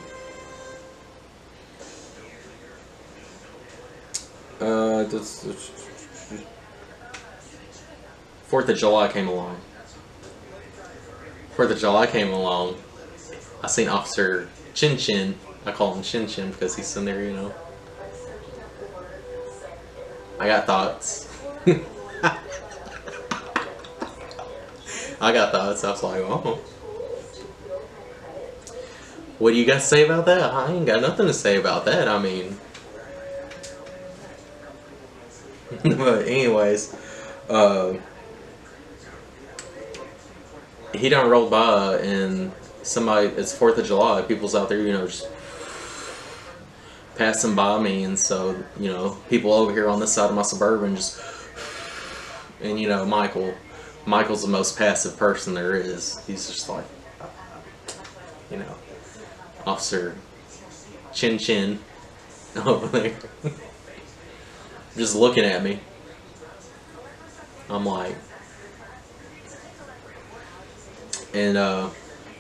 Speaker 1: Uh, this, this, Fourth of July came along. Fourth of July came along. I seen Officer Chin Chin. I call him Chin Chin because he's in there, you know. I got thoughts. I got thoughts. I was like, oh. What do you got to say about that? I ain't got nothing to say about that. I mean. But anyways, uh, he done rolled by and somebody, it's fourth of July, people's out there, you know, just passing by me, and so, you know, people over here on this side of my Suburban just, and you know, Michael, Michael's the most passive person there is. He's just like, you know, Officer Chin Chin over there. Just looking at me. I'm like, and uh,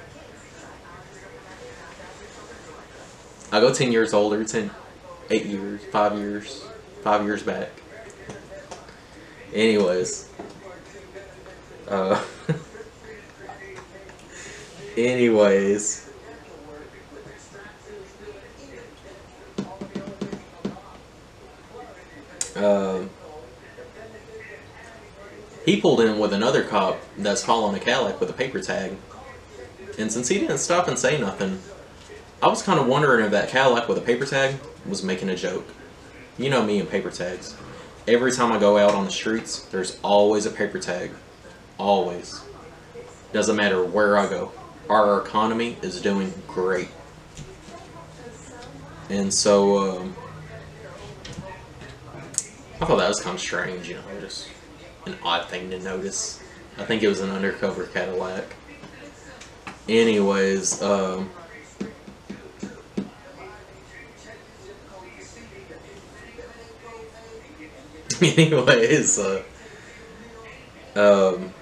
Speaker 1: I go ten years older, ten, eight years, five years, five years back. Anyways, uh, anyways. Um, he pulled in with another cop that's following a Cadillac with a paper tag. And since he didn't stop and say nothing, I was kind of wondering if that Cadillac with a paper tag was making a joke. You know me and paper tags. Every time I go out on the streets, there's always a paper tag. Always. Doesn't matter where I go. Our economy is doing great. And so, um, I thought that was kind of strange, you know, just an odd thing to notice. I think it was an undercover Cadillac. Anyways, um... anyways, uh... Um...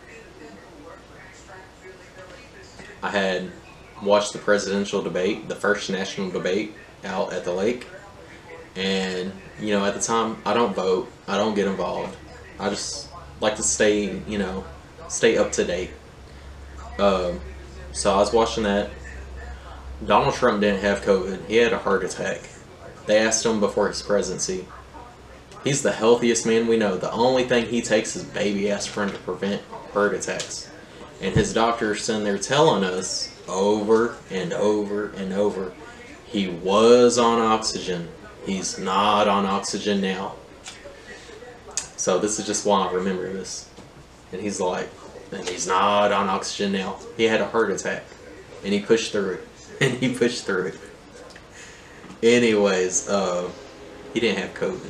Speaker 1: I had watched the presidential debate, the first national debate, out at the lake. And, you know, at the time, I don't vote. I don't get involved. I just like to stay, you know, stay up to date. Um, so I was watching that. Donald Trump didn't have COVID. He had a heart attack. They asked him before his presidency. He's the healthiest man we know. The only thing he takes is baby aspirin to prevent heart attacks. And his doctor's sitting there telling us over and over and over, he was on oxygen. He's not on oxygen now. So this is just why I remember this. And he's like, and he's not on oxygen now. He had a heart attack. And he pushed through it. And he pushed through it. Anyways, uh, he didn't have COVID.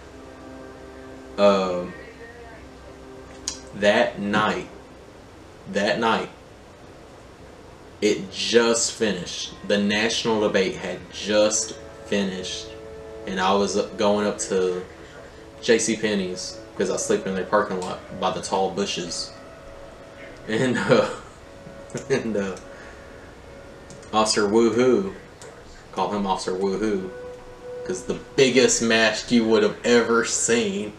Speaker 1: Um, that night, that night, it just finished. The national debate had just finished. And I was going up to JCPenney's because I sleep in their parking lot by the tall bushes. And, uh, and, uh, Officer Woohoo, call him Officer Woohoo, because the biggest mask you would have ever seen.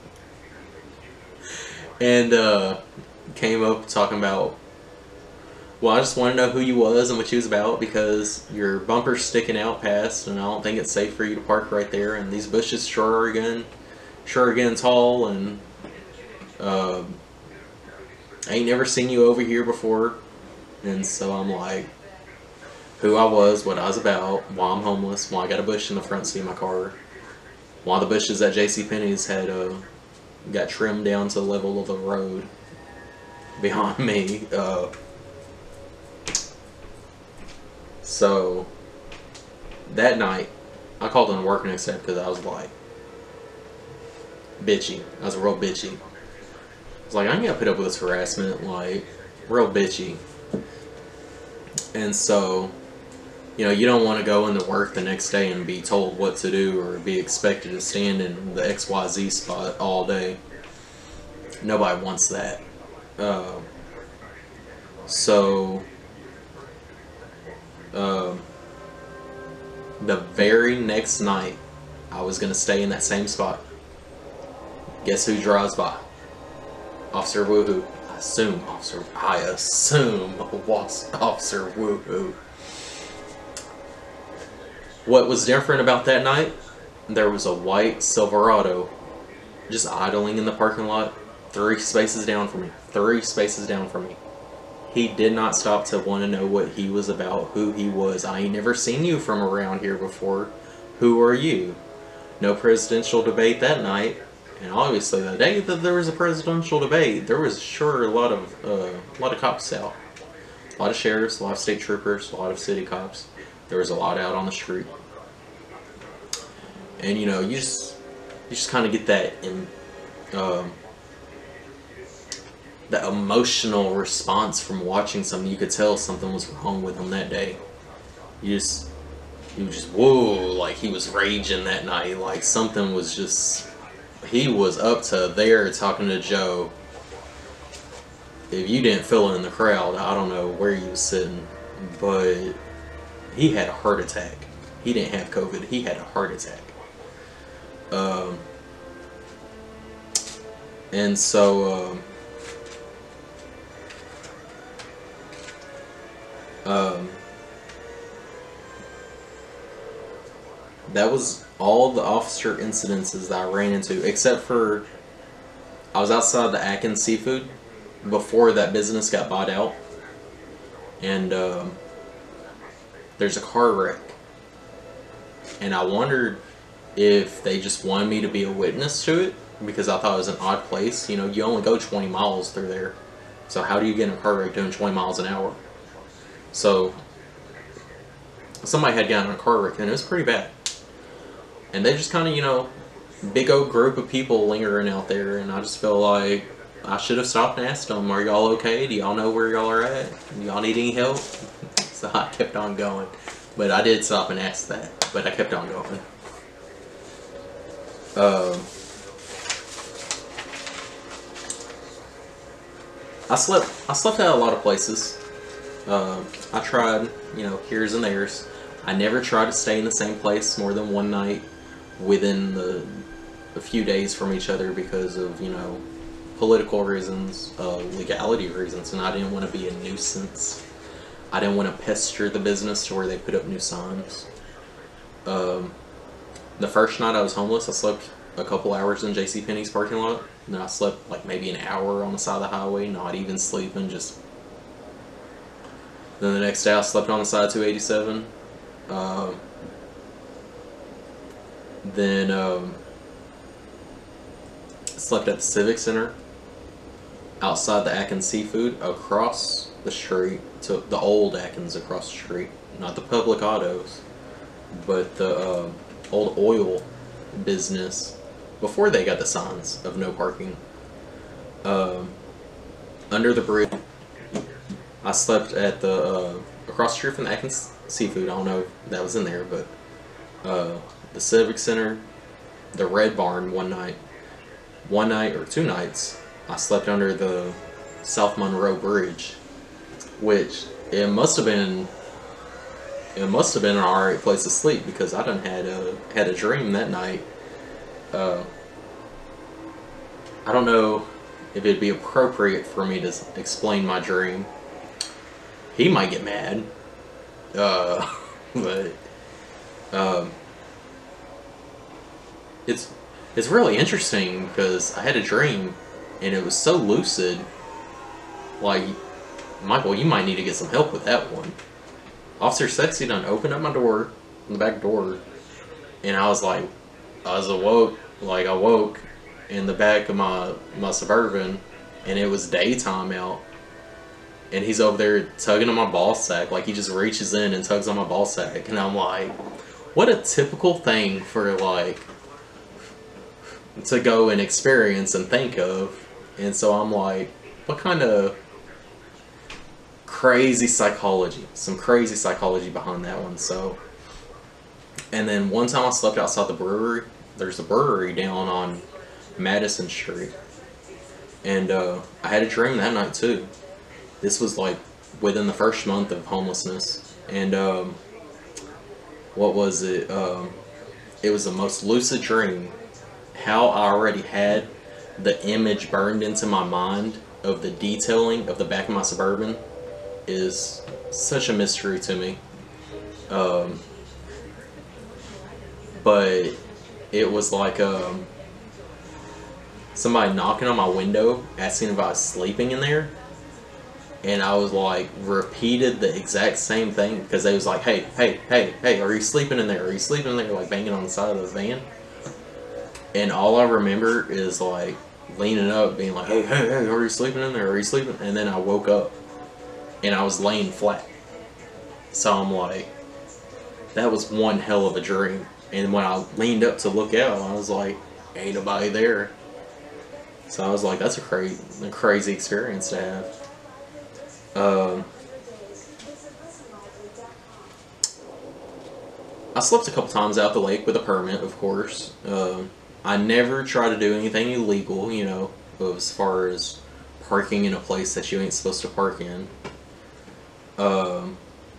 Speaker 1: And, uh, came up talking about, well, I just want to know who you was and what you was about because your bumper's sticking out past and I don't think it's safe for you to park right there, and these bushes sure are getting, sure are getting tall, and uh, I ain't never seen you over here before. And so I'm like, who I was, what I was about, why I'm homeless, why I got a bush in the front seat of my car, why the bushes at JCPenney's had uh, got trimmed down to the level of the road behind me. Uh, So, that night, I called in work next day because I was like, bitchy. I was real bitchy. I was like, I ain't gotta put up with this harassment, like, real bitchy. And so, you know, you don't want to go into work the next day and be told what to do or be expected to stand in the X Y Z spot all day. Nobody wants that. Uh, so, um, the very next night, I was going to stay in that same spot. Guess who drives by? Officer Woohoo. I assume Officer. I assume Officer Woohoo. What was different about that night? There was a white Silverado just idling in the parking lot, three spaces down from me. Three spaces down from me. He did not stop to want to know what he was about, who he was. I ain't never seen you from around here before. Who are you? No presidential debate that night. And obviously, the day that there was a presidential debate, there was sure a lot of uh, a lot of cops out, a lot of sheriffs, a lot of state troopers, a lot of city cops. There was a lot out on the street, and you know, you just you just kind of get that in um, that emotional response from watching something. You could tell something was wrong with him that day. You just you just whoa, like he was raging that night, like something was just. He was up to there talking to Joe. If you didn't feel it in the crowd, I don't know where you was sitting, but he had a heart attack. He didn't have COVID. He had a heart attack. Um, and so, um, um, that was all the officer incidences that I ran into, except for I was outside the Atkins Seafood before that business got bought out, and um, there's a car wreck, and I wondered if they just wanted me to be a witness to it, because I thought it was an odd place. You know, you only go twenty miles through there, so how do you get in a car wreck doing twenty miles an hour? So somebody had gotten in a car wreck, and it was pretty bad. And they just kind of, you know, big old group of people lingering out there, and I just felt like I should have stopped and asked them, are y'all okay? Do y'all know where y'all are at? Do y'all need any help? So I kept on going. But I did stop and ask that, but I kept on going. Um, I slept, I slept at a lot of places. Um, I tried, you know, here's and there's. I never tried to stay in the same place more than one night within the a few days from each other because of, you know, political reasons, uh, legality reasons, and I didn't want to be a nuisance. I didn't want to pester the business to where they put up new signs. Um, the first night I was homeless, I slept a couple hours in JCPenney's parking lot, and then I slept like maybe an hour on the side of the highway, not even sleeping, just... Then the next day I slept on the side of two eighty-seven. Um, then um, slept at the Civic Center outside the Atkins Seafood across the street to the old Atkins across the street, not the Public Autos, but the uh, old oil business before they got the signs of no parking. Um, under the bridge, I slept at the uh, across the street from the Atkins Seafood. I don't know if that was in there, but uh, the Civic Center, the Red Barn. One night, one night or two nights, I slept under the South Monroe Bridge, which it must have been. It must have been an alright place to sleep because I done had a had a dream that night. Uh, I don't know if it'd be appropriate for me to explain my dream. He might get mad. Uh, but um, it's it's really interesting because I had a dream and it was so lucid. Like, Michael, you might need to get some help with that one. Officer Sexy done opened up my door, the back door, and I was like, I was awoke, like I woke in the back of my my Suburban, and it was daytime out. And he's over there tugging on my ball sack, like he just reaches in and tugs on my ball sack, and I'm like, what a typical thing for like to go and experience and think of. And so I'm like, what kind of crazy psychology, some crazy psychology behind that one. So, and then one time I slept outside the brewery. There's a brewery down on Madison Street, And uh, I had a dream that night too. This was like within the first month of homelessness. And um, what was it? Um, it was the most lucid dream. How I already had the image burned into my mind of the detailing of the back of my Suburban is such a mystery to me. Um, but it was like um, somebody knocking on my window asking if I was sleeping in there. And I was like, repeated the exact same thing because they was like, hey, hey, hey, hey, are you sleeping in there? Are you sleeping in there? Like banging on the side of the van. And all I remember is like leaning up, being like, hey, hey, hey, are you sleeping in there? Are you sleeping? And then I woke up and I was laying flat. So I'm like, that was one hell of a dream. And when I leaned up to look out, I was like, ain't nobody there. So I was like, that's a crazy, a crazy experience to have. Um, I slept a couple times out the lake with a permit, of course. Um, I never try to do anything illegal, you know, as far as parking in a place that you ain't supposed to park in. Um,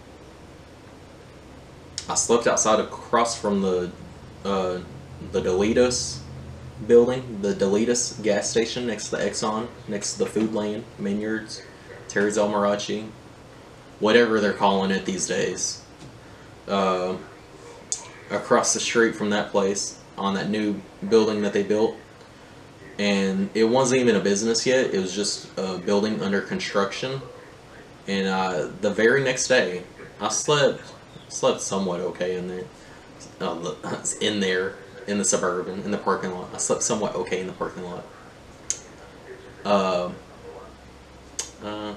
Speaker 1: I slept outside across from the uh, the Delitos building, the Delitos gas station next to the Exxon, next to the Food Lane, Minyards, Terry's El Marachi, whatever they're calling it these days. Uh, across the street from that place, on that new building that they built, and it wasn't even a business yet, it was just a building under construction. And uh, the very next day, I slept slept somewhat okay in there, uh, in there, in the Suburban, in the parking lot. I slept somewhat okay in the parking lot. Uh, uh,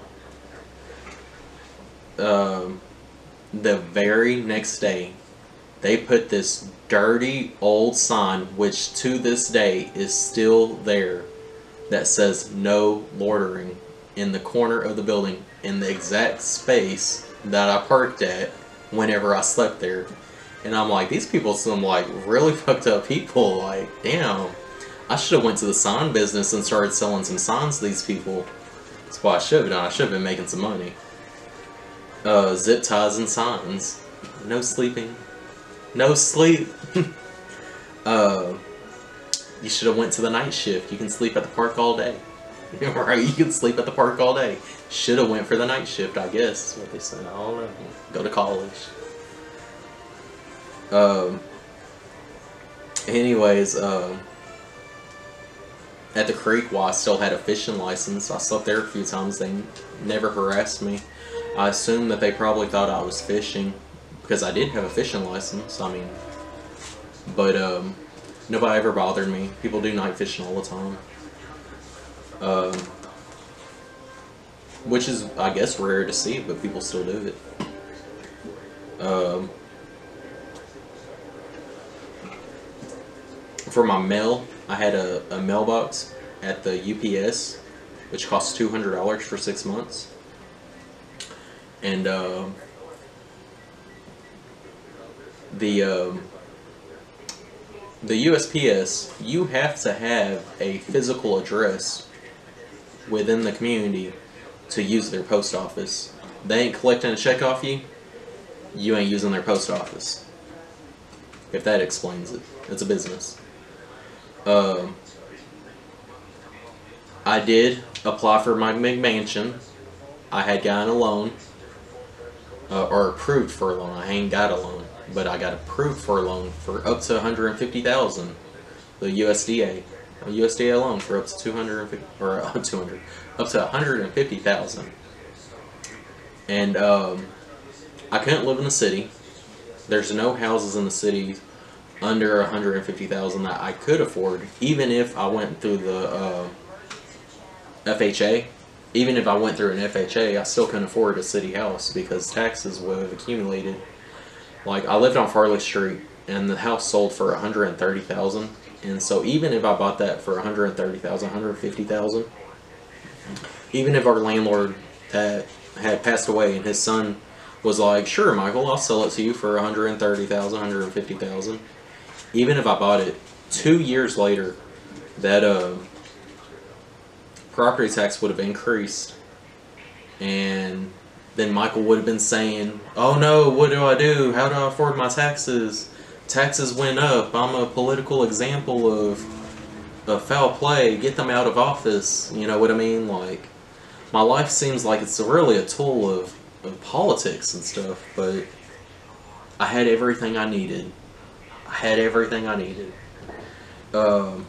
Speaker 1: um, the very next day, they put this dirty old sign, which to this day is still there, that says no loitering, in the corner of the building, in the exact space that I parked at whenever I slept there. And I'm like, these people some like really fucked up people. Like, damn, I should have went to the sign business and started selling some signs to these people. That's what I should have done. I should have been making some money. Uh, zip ties and signs. No sleeping. No sleep. uh, you should have went to the night shift. You can sleep at the park all day. Right? You can sleep at the park all day. Should have went for the night shift, I guess. That's what they said. I don't know. Go to college. Um. Anyways, um. At the creek, while I still had a fishing license, I slept there a few times. They never harassed me. I assumed that they probably thought I was fishing, because I did have a fishing license. I mean, but um, nobody ever bothered me. People do night fishing all the time. Um, which is, I guess, rare to see, but people still do it. Um, for my mail, I had a, a mailbox at the U P S, which costs two hundred dollars for six months. And uh, the um, the U S P S, you have to have a physical address within the community to use their post office. They ain't collecting a check off you, you ain't using their post office. If that explains it. It's a business. Um, I did apply for my McMansion. I had gotten a loan, uh, or approved for a loan. I ain't got a loan, but I got approved for a loan for up to one hundred fifty thousand dollars. The U S D A. A U S D A loan for up to two hundred fifty, or uh, two hundred, up to one hundred fifty thousand. And um, I couldn't live in the city. There's no houses in the city under one hundred fifty thousand that I could afford, even if I went through the uh, F H A. Even if I went through an F H A, I still couldn't afford a city house because taxes would have accumulated. Like, I lived on Farley Street, and the house sold for one hundred thirty thousand dollars. And so even if I bought that for one hundred thirty thousand dollars, one hundred fifty thousand dollars, even if our landlord had, had passed away and his son was like, sure, Michael, I'll sell it to you for one hundred thirty thousand dollars, one hundred fifty thousand dollars. Even if I bought it two years later, that uh, property tax would have increased, and then Michael would have been saying, oh no, what do I do? How do I afford my taxes? Taxes went up. I'm a political example of, of foul play. Get them out of office. You know what I mean? Like, my life seems like it's really a tool of, of politics and stuff, but I had everything I needed. I had everything I needed. Um,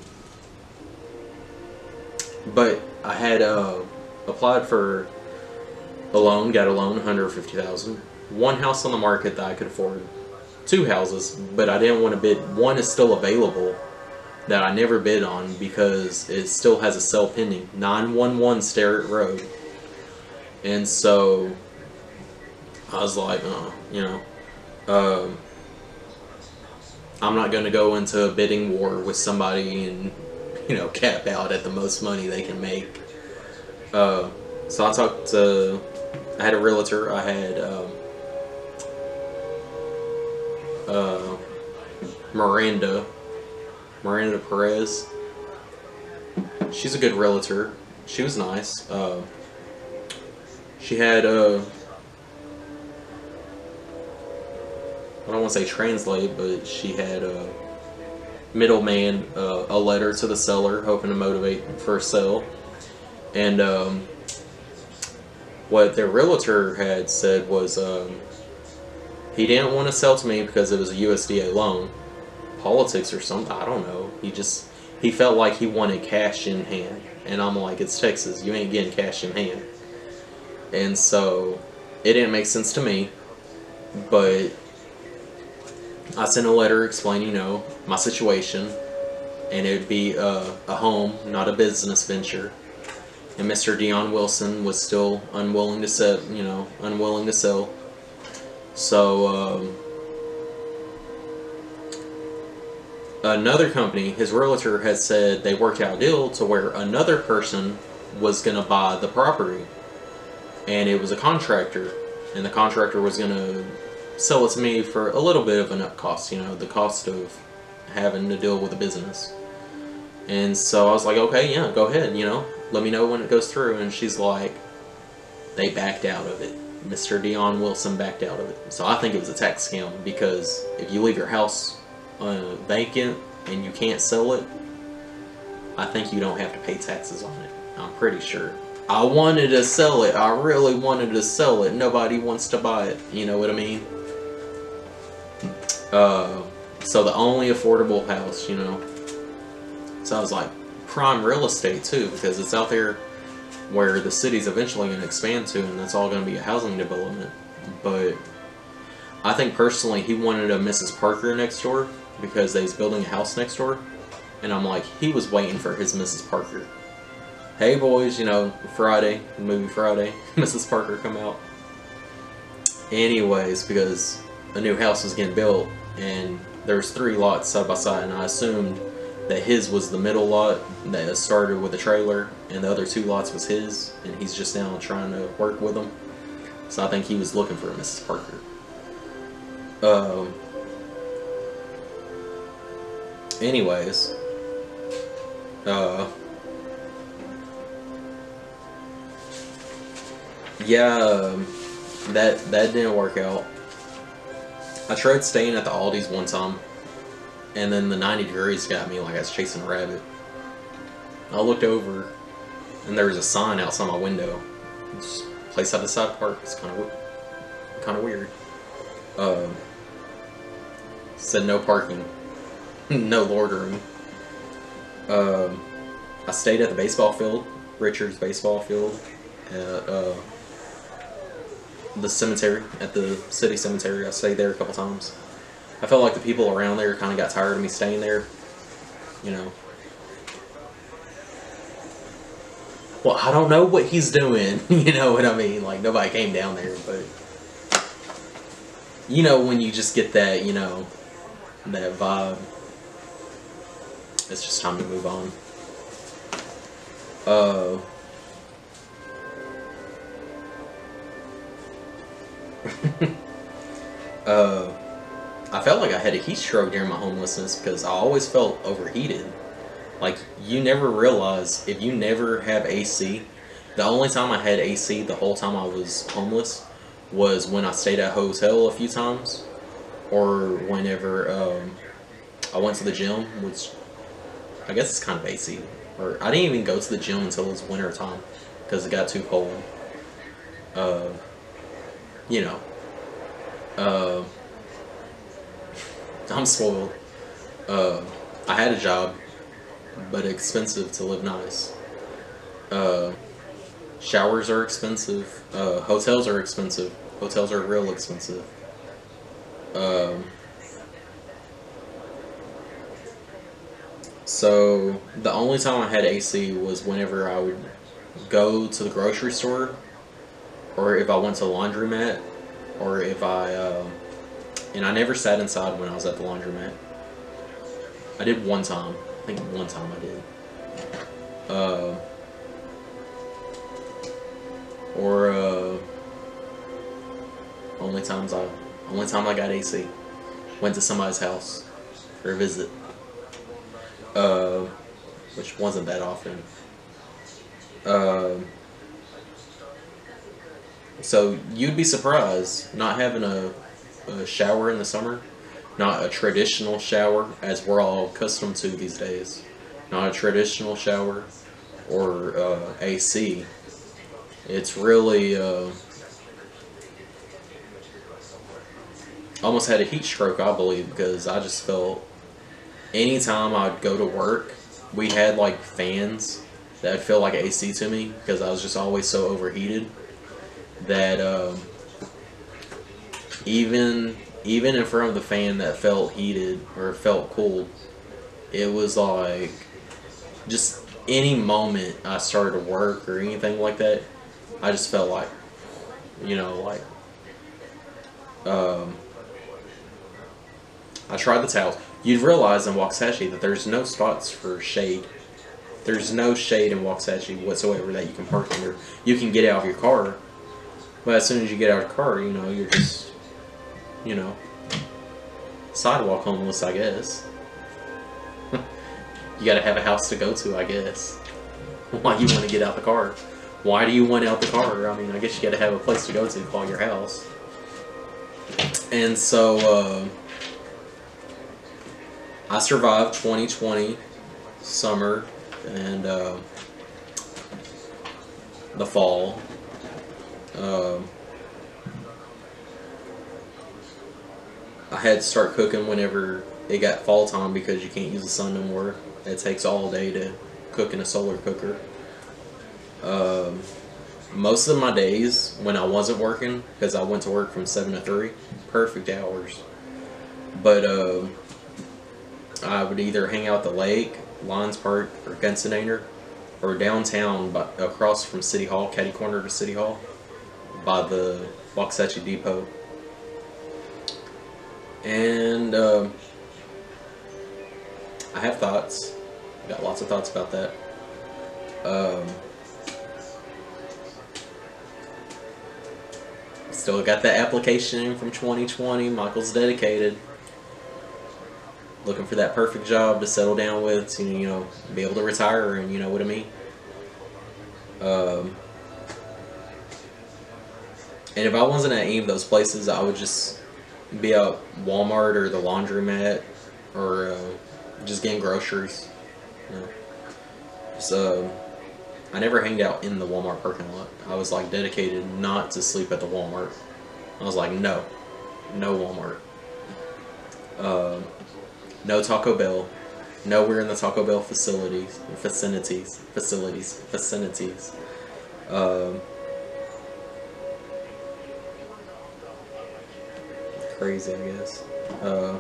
Speaker 1: but I had uh, applied for a loan, got a loan, one hundred fifty thousand dollars. One house on the market that I could afford. Two houses, but I didn't want to bid. One is still available that I never bid on because it still has a sale pending. nine one one Sterrett Road. And so I was like, oh, you know, um, I'm not going to go into a bidding war with somebody and, you know, cap out at the most money they can make. Uh, so I talked to, I had a realtor, I had um, uh, Miranda, Miranda Perez. She's a good realtor. She was nice. Uh, she had, uh, I don't want to say translate, but she had a middleman, uh, a letter to the seller, hoping to motivate for a sale. And um, what their realtor had said was um, he didn't want to sell to me because it was a U S D A loan, politics or something. I don't know. He just he felt like he wanted cash in hand, and I'm like, it's Texas. You ain't getting cash in hand. And so it didn't make sense to me, but I sent a letter explaining, you know, my situation, and it would be a, a home, not a business venture. And Mister Dion Wilson was still unwilling to sell, you know, unwilling to sell. So um, another company, his realtor had said they worked out a deal to where another person was going to buy the property, and it was a contractor, and the contractor was going to sell it to me for a little bit of an up cost, you know, the cost of having to deal with a business. And so I was like, okay, yeah, go ahead, you know, let me know when it goes through. And she's like, they backed out of it. Mister Dion Wilson backed out of it. So I think it was a tax scam, because if you leave your house uh, vacant and you can't sell it, I think you don't have to pay taxes on it. I'm pretty sure. I wanted to sell it. I really wanted to sell it. Nobody wants to buy it. You know what I mean? Uh, so the only affordable house, you know. So I was like, prime real estate too, because it's out there where the city's eventually going to expand to, and that's all going to be a housing development. But I think personally he wanted a Missus Parker next door because they was building a house next door. And I'm like, he was waiting for his Missus Parker. Hey boys, you know, Friday, movie Friday, Missus Parker come out. Anyways, because a new house was getting built, and there's three lots side by side, and I assumed that his was the middle lot that started with a trailer, and the other two lots was his, and he's just now trying to work with them. So I think he was looking for a Missus Parker. Um. Anyways. Uh. Yeah, um, that that didn't work out. I tried staying at the Aldi's one time, and then the ninety degrees got me like I was chasing a rabbit. I looked over, and there was a sign outside my window. It's place I decide to park. It's kind of kind of weird. Um, said no parking, no loitering. Um, I stayed at the baseball field, Richards baseball field, at uh, the cemetery, at the city cemetery. I stayed there a couple times. I felt like the people around there kind of got tired of me staying there, you know. Well, I don't know what he's doing, you know what I mean? Like, nobody came down there, but you know when you just get that, you know, that vibe. It's just time to move on. Uh... uh, I felt like I had a heat stroke during my homelessness because I always felt overheated. Like, you never realize, if you never have A C, the only time I had A C the whole time I was homeless was when I stayed at a hotel a few times, or whenever um, I went to the gym, which I guess it's kind of A C. Or I didn't even go to the gym until it was winter time because it got too cold. Uh, you know, uh, I'm spoiled. Uh, I had a job, but expensive to live nice. Uh, showers are expensive. Uh, hotels are expensive. Hotels are real expensive. Um, so the only time I had A C was whenever I would go to the grocery store, or if I went to the laundromat, or if I, uh, and I never sat inside when I was at the laundromat. I did one time. I think one time I did. Uh, or uh, only times I, only time I got A C, went to somebody's house for a visit. Uh, which wasn't that often. Uh, so you'd be surprised not having a, a shower in the summer. Not a traditional shower, as we're all accustomed to these days. Not a traditional shower or uh, A C. It's really uh, almost had a heat stroke, I believe, because I just felt anytime I'd go to work, we had like fans that would feel like A C to me because I was just always so overheated that um, even. Even in front of the fan that felt heated or felt cold, it was like just any moment I started to work or anything like that, I just felt like, you know, like, um, I tried the towels. You'd realize in Waxahachie that there's no spots for shade. There's no shade in Waxahachie whatsoever that you can park under. You can get out of your car, but as soon as you get out of the car, you know, you're just, you know, sidewalk homeless, I guess. You gotta have a house to go to, I guess. Why you want to get out the car? Why do you want out the car? I mean, I guess you gotta have a place to go to call your house. And so, uh, I survived twenty twenty summer and uh, the fall. Um, I had to start cooking whenever it got fall time because you can't use the sun no more. It takes all day to cook in a solar cooker. Um, most of my days when I wasn't working, because I went to work from seven to three, perfect hours. But uh, I would either hang out at the lake, Lions Park, or Gunsonator, or downtown by, across from City Hall, catty corner to City Hall, by the Waxahachie Depot. And uh, I have thoughts. Got lots of thoughts about that. Um, still got that application in from twenty twenty. Michael's dedicated. Looking for that perfect job to settle down with, to, you know, be able to retire, and you know what I mean. Um, and if I wasn't at any of those places, I would just be at Walmart or the laundromat, or uh, just getting groceries. You know. So I never hanged out in the Walmart parking lot. I was like dedicated not to sleep at the Walmart. I was like, no, no Walmart. Uh, no Taco Bell. Nowhere in the Taco Bell facilities, vicinities, facilities, vicinities. Um, crazy, I guess. Uh,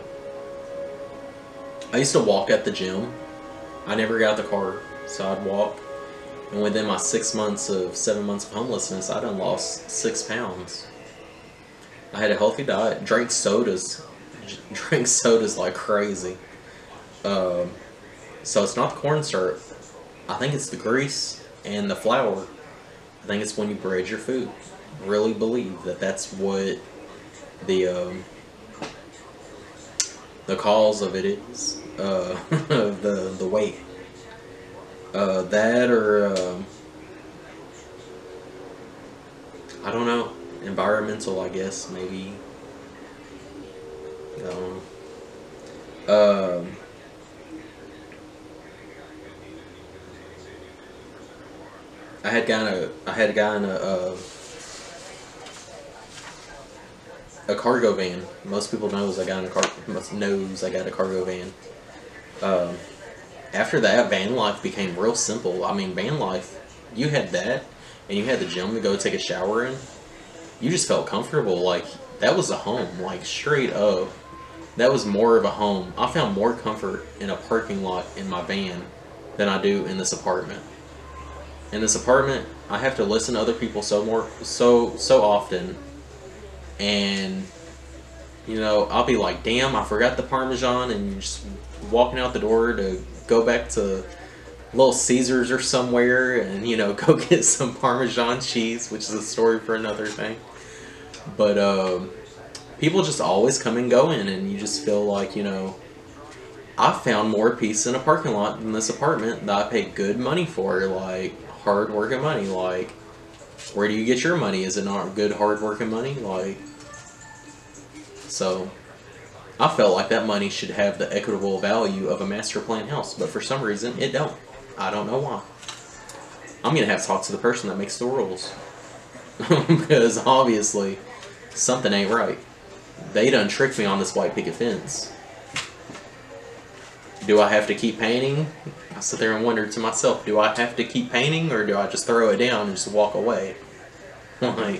Speaker 1: I used to walk at the gym. I never got the car, so I'd walk. And within my six months of seven months of homelessness, I done lost six pounds. I had a healthy diet, drank sodas, drank sodas like crazy. Um, so it's not the cornstarch. I think it's the grease and the flour. I think it's when you bread your food. I really believe that that's what the um, the cause of it is. Uh, the the weight. Uh, that or um, I don't know, environmental, I guess, maybe. I don't know. Um, I had gotten a I had gotten a a, a cargo van. Most people knows I got a car most knows I got a cargo van. Um, after that, van life became real simple. I mean, van life, you had that, and you had the gym to go take a shower in. You just felt comfortable. Like, that was a home. Like, straight up, that was more of a home. I found more comfort in a parking lot in my van than I do in this apartment. In this apartment, I have to listen to other people so more so so often, and you know, I'll be like, damn, I forgot the Parmesan, and you're just walking out the door to go back to Little Caesars or somewhere and, you know, go get some Parmesan cheese, which is a story for another thing. But um, people just always come and go in, and you just feel like, you know, I found more peace in a parking lot than this apartment that I paid good money for, like hard working money. Like, where do you get your money? Is it not good hard working money? Like, so I felt like that money should have the equitable value of a master plan house, but for some reason it don't. I don't know why. I'm gonna have to talk to the person that makes the rules because obviously something ain't right. They done tricked me on this white picket fence. Do I have to keep painting? I sit there and wonder to myself, do I have to keep painting, or do I just throw it down and just walk away? Like,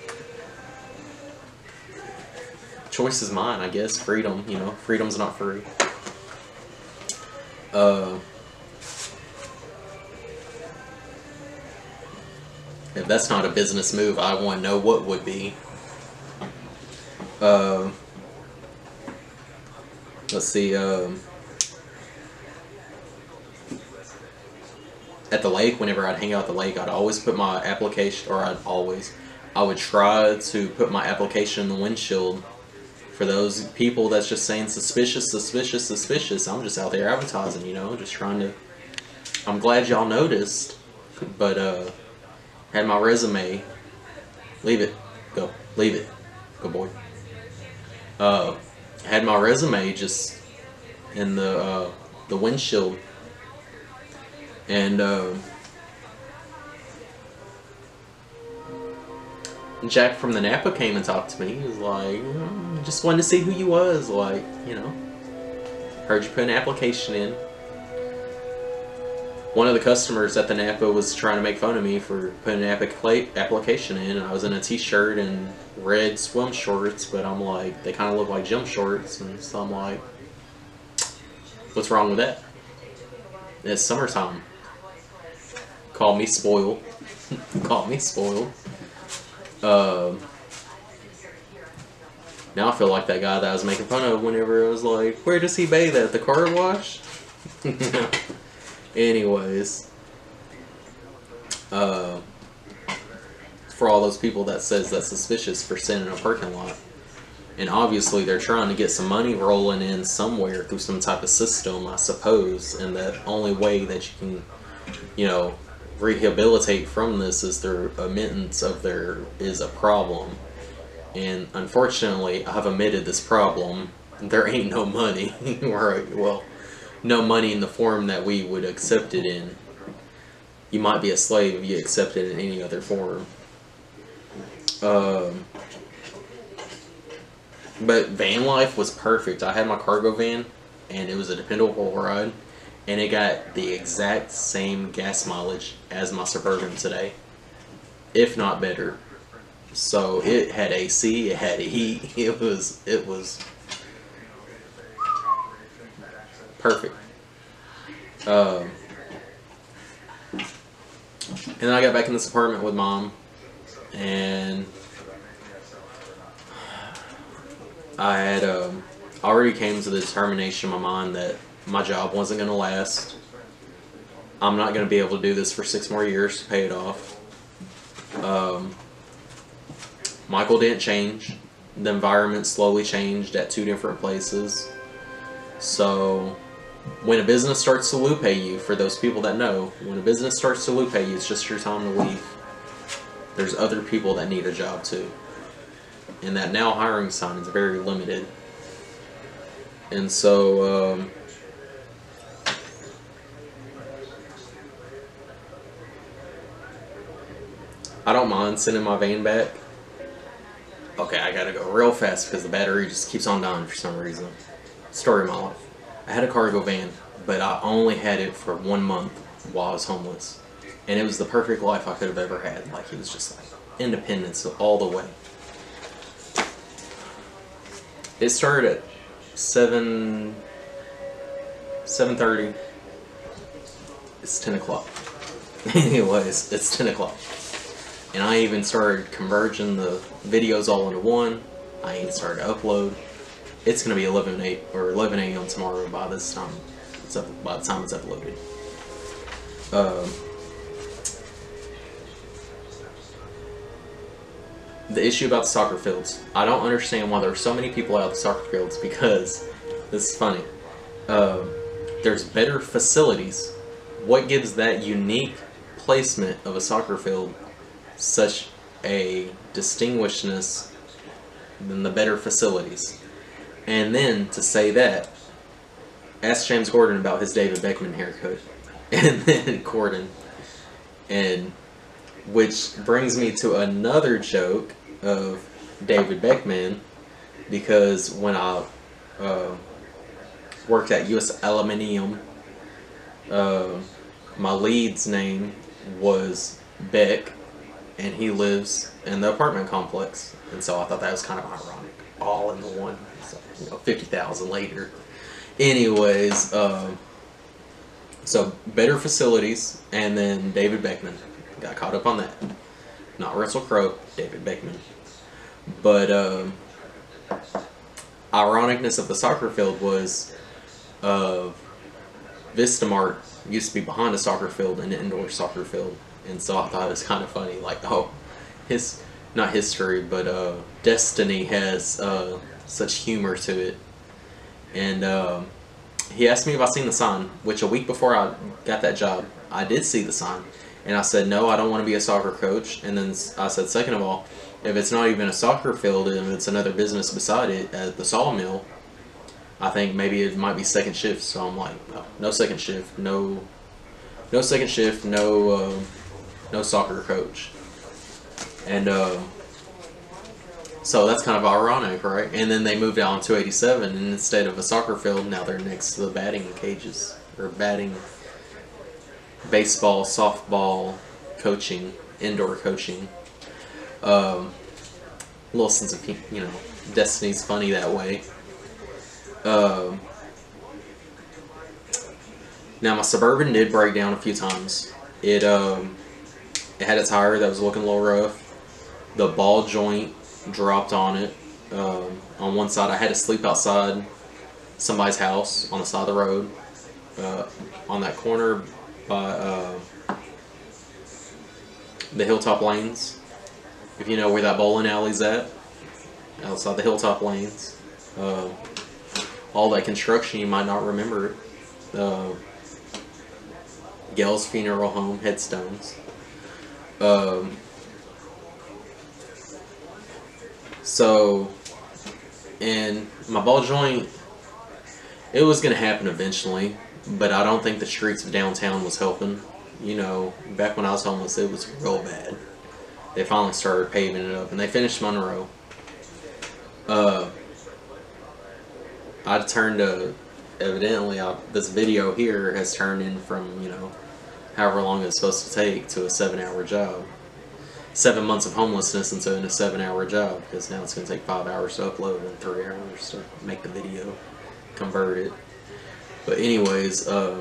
Speaker 1: choice is mine, I guess. Freedom, you know, freedom's not free. Uh, if that's not a business move, I want to know what would be. Uh, let's see. Um, at the lake, whenever I'd hang out at the lake, I'd always put my application, or I'd always, I would try to put my application in the windshield. For those people that's just saying suspicious, suspicious, suspicious, I'm just out there advertising, you know, just trying to, I'm glad y'all noticed, but, uh, had my resume, leave it, go, leave it, go boy, uh, had my resume just in the, uh, the windshield, and, uh, Jack from the Napa came and talked to me. He was like, mm, just wanted to see who you was. Like, you know, heard you put an application in. One of the customers at the Napa was trying to make fun of me for putting an applica application in. I was in a t-shirt and red swim shorts, but I'm like, they kind of look like gym shorts. And so I'm like, what's wrong with that? It's summertime. Call me spoiled. Call me spoiled. Um, now I feel like that guy that I was making fun of whenever it was like, where does he bathe at? The car wash? Anyways, uh, for all those people that says that's suspicious for sitting in a parking lot, and obviously they're trying to get some money rolling in somewhere through some type of system, I suppose, and the only way that you can, you know, rehabilitate from this is their admittance of there is a problem. And unfortunately, I've admitted this problem. There ain't no money. Right? Well, no money in the form that we would accept it in. You might be a slave if you accept it in any other form. Um, but van life was perfect. I had my cargo van, and it was a dependable ride. And it got the exact same gas mileage as my Suburban today, if not better. So it had A C, it had heat, it was it was perfect. Um, and then I got back in this apartment with Mom, and I had um, already came to the determination in my mind that my job wasn't going to last. I'm not going to be able to do this for six more years to pay it off. Um, Michael didn't change. The environment slowly changed at two different places. So when a business starts to loop pay you, for those people that know, when a business starts to loop pay you, it's just your time to leave. There's other people that need a job too. And that now hiring sign is very limited. And so, um, I don't mind sending my van back. Okay, I gotta go real fast because the battery just keeps on dying for some reason. Story of my life. I had a cargo van, but I only had it for one month while I was homeless. And it was the perfect life I could have ever had. Like, it was just like independence all the way. It started at seven, seven thirty. It's ten o'clock. Anyways, it's ten o'clock. And I even started converging the videos all into one. I even started to upload. It's gonna be eleven eight or eleven A M tomorrow by this time. It's up by the time it's uploaded. Um, the issue about the soccer fields. I don't understand why there are so many people out at the soccer fields, because this is funny. Um, there's better facilities. What gives that unique placement of a soccer field such a distinguishedness than the better facilities? And then to say that, ask James Corden about his David Beckham haircut. And then Corden. And which brings me to another joke of David Beckham, because when I uh, worked at U S Aluminium, uh, my lead's name was Beck, and he lives in the apartment complex, and so I thought that was kind of ironic, all into one. So, you know, fifty thousand later. Anyways, uh, so better facilities, and then David Beckham. Got caught up on that. Not Russell Crowe, David Beckham. But um, ironicness of the soccer field was uh, Vistamart used to be behind a soccer field, an indoor soccer field, and so I thought it was kind of funny. Like, oh, his not history, but uh, destiny has uh, such humor to it. And um, he asked me if I seen the sign, which a week before I got that job, I did see the sign. And I said, no, I don't want to be a soccer coach. And then I said, second of all, if it's not even a soccer field and it's another business beside it at the sawmill, I think maybe it might be second shift. So I'm like, no, no second shift, no, no second shift, no, uh, no soccer coach. And uh, so that's kind of ironic, right? And then they moved out on two eighty-seven, and instead of a soccer field, now they're next to the batting cages, or batting, baseball, softball, coaching, indoor coaching. Um, a little sense of, you know, destiny's funny that way. Um, now my Suburban did break down a few times. It um, it had a tire that was looking a little rough. The ball joint dropped on it. Um, on one side, I had to sleep outside somebody's house on the side of the road, uh, on that corner by uh, the Hilltop Lanes. If you know where that bowling alley's at, outside the Hilltop Lanes. Uh, all that construction, you might not remember it. Uh, Gell's Funeral Home, headstones. Um, so, and my ball joint, it was going to happen eventually, but I don't think the streets of downtown was helping. You know, back when I was homeless, it was real bad. They finally started paving it up, and they finished Monroe. Uh, I turned to, evidently, I, this video here has turned in from, you know, however long it's supposed to take to a seven-hour job. Seven months of homelessness into a seven-hour job, because now it's going to take five hours to upload and three hours to make the video, convert it. But anyways, uh,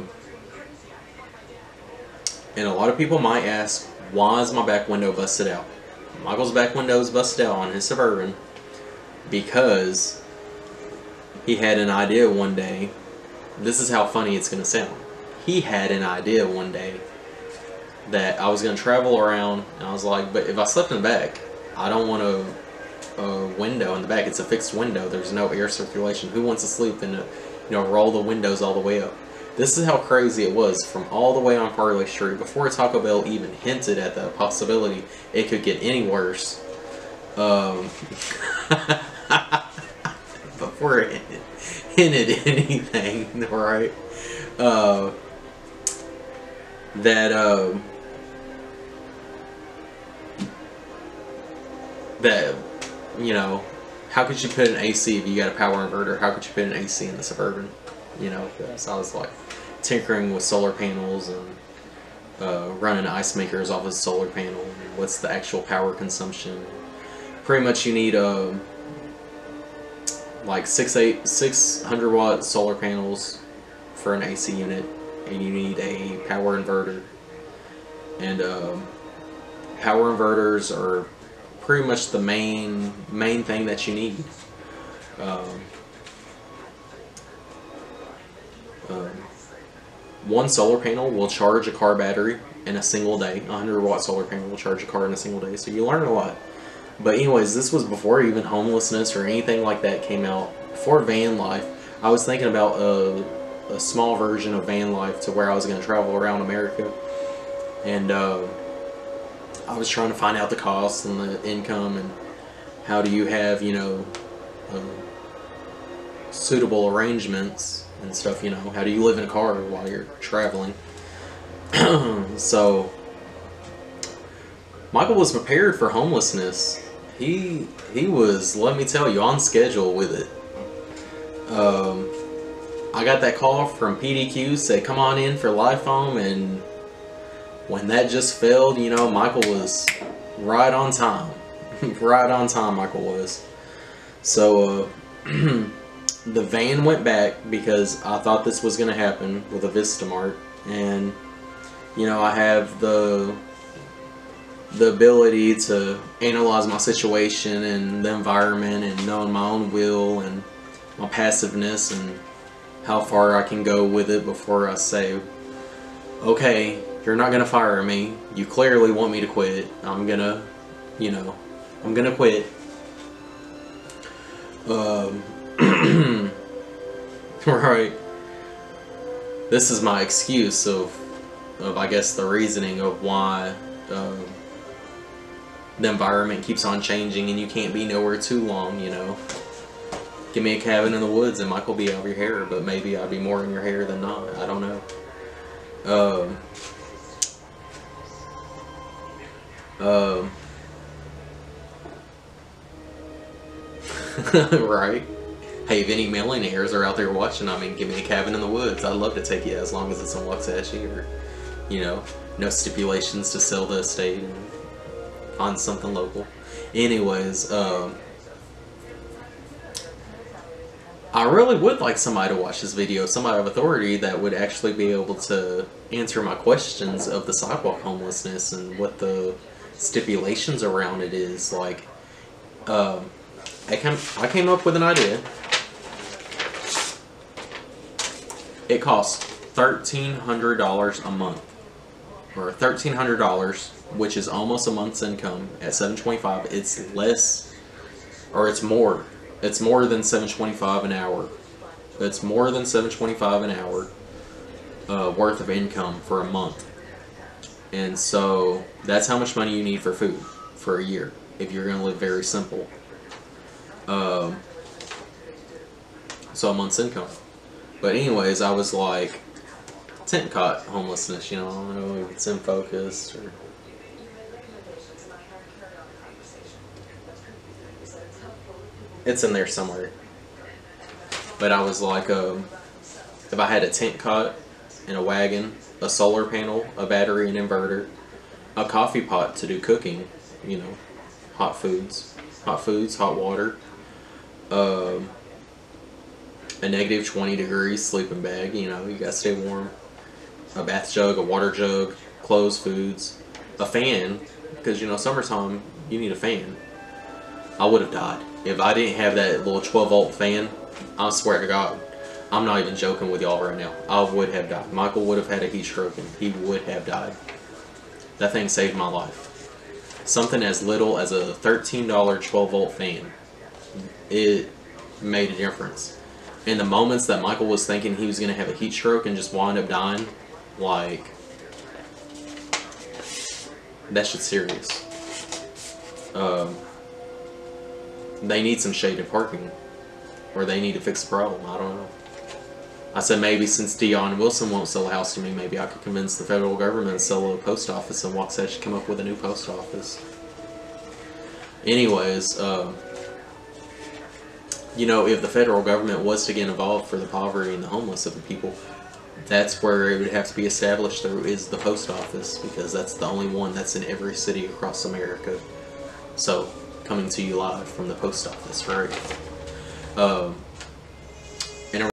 Speaker 1: and a lot of people might ask, why is my back window busted out? Michael's back window is busted out on his Suburban because he had an idea one day. This is how funny it's going to sound. He had an idea one day that I was going to travel around, and I was like, but if I slept in the back, I don't want a, a window in the back. It's a fixed window. There's no air circulation. Who wants to sleep in a, you know, roll the windows all the way up? This is how crazy it was from all the way on Farley Street. Before Taco Bell even hinted at the possibility it could get any worse. Um, before it hinted anything, right? Uh, that, um, that, you know, how could you put an A C if you got a power inverter? How could you put an A C in the Suburban? You know, so I was like tinkering with solar panels and uh, running ice makers off of a solar panel. What's the actual power consumption? Pretty much you need a um, like six eight six hundred watt solar panels for an A C unit, and you need a power inverter. And um, power inverters are pretty much the main main thing that you need. Um, um, one solar panel will charge a car battery in a single day. A one hundred watt solar panel will charge a car in a single day. So you learn a lot. But anyways, this was before even homelessness or anything like that came out. Before van life, I was thinking about a, a small version of van life to where I was going to travel around America. And uh, I was trying to find out the costs and the income and how do you have, you know, um, suitable arrangements and stuff, you know. How do you live in a car while you're traveling? So, Michael was prepared for homelessness. He, he was, let me tell you, on schedule with it. Um, I got that call from P D Q, said come on in for lifoam, and when that just failed, you know, Michael was right on time. Right on time, Michael was. So, uh, the van went back because I thought this was going to happen with a Vistamart. And, you know, I have the the ability to analyze my situation and the environment and knowing my own will and my passiveness and how far I can go with it before I say, okay, you're not gonna fire me. You clearly want me to quit. I'm gonna, you know, I'm gonna quit. Um, right. This is my excuse of, of I guess the reasoning of why um, the environment keeps on changing and you can't be nowhere too long, you know. Give me a cabin in the woods and Michael will be out of your hair, but maybe I'll be more in your hair than not. I don't know. Um, um, right? Hey, if any millionaires are out there watching, I mean, give me a cabin in the woods. I'd love to take you as long as it's in Waxahachie, or, you know, no stipulations to sell the estate and find something local. Anyways, um, I really would like somebody to watch this video, somebody of authority that would actually be able to answer my questions of the sidewalk homelessness and what the stipulations around it is. Like, um, I came, I came up with an idea. It costs thirteen hundred dollars a month, or thirteen hundred dollars, which is almost a month's income at seven twenty-five. It's less, or it's more. It's more than seven twenty-five an hour. It's more than seven twenty-five an hour uh, worth of income for a month. And so that's how much money you need for food for a year if you're going to live very simple. Um, so a month's income. But anyways, I was like, tent cot homelessness, you know, I don't know if it's in focus or... It's in there somewhere. But I was like, um, if I had a tent cot and a wagon, a solar panel, a battery, an inverter, a coffee pot to do cooking, you know, hot foods, hot foods, hot water, um, a negative twenty degrees sleeping bag, you know, you gotta stay warm, a bath jug, a water jug, clothes, foods, a fan, because, you know, summertime, you need a fan. I would have died. If I didn't have that little twelve volt fan, I swear to God, I'm not even joking with y'all right now, I would have died. Michael would have had a heat stroke and he would have died. That thing saved my life. Something as little as a thirteen dollar twelve volt fan, it made a difference. in the moments that Michael was thinking he was going to have a heat stroke and just wind up dying, like, that shit's serious. Um, they need some shaded parking, or they need to fix the problem. I don't know. I said maybe since Dion Wilson won't sell a house to me, maybe I could convince the federal government to sell a post office, and Waxahachie come up with a new post office. Anyways, um, you know, if the federal government was to get involved for the poverty and the homeless of the people, that's where it would have to be established through, is the post office, because that's the only one that's in every city across America. So, coming to you live from the post office, right? Um, and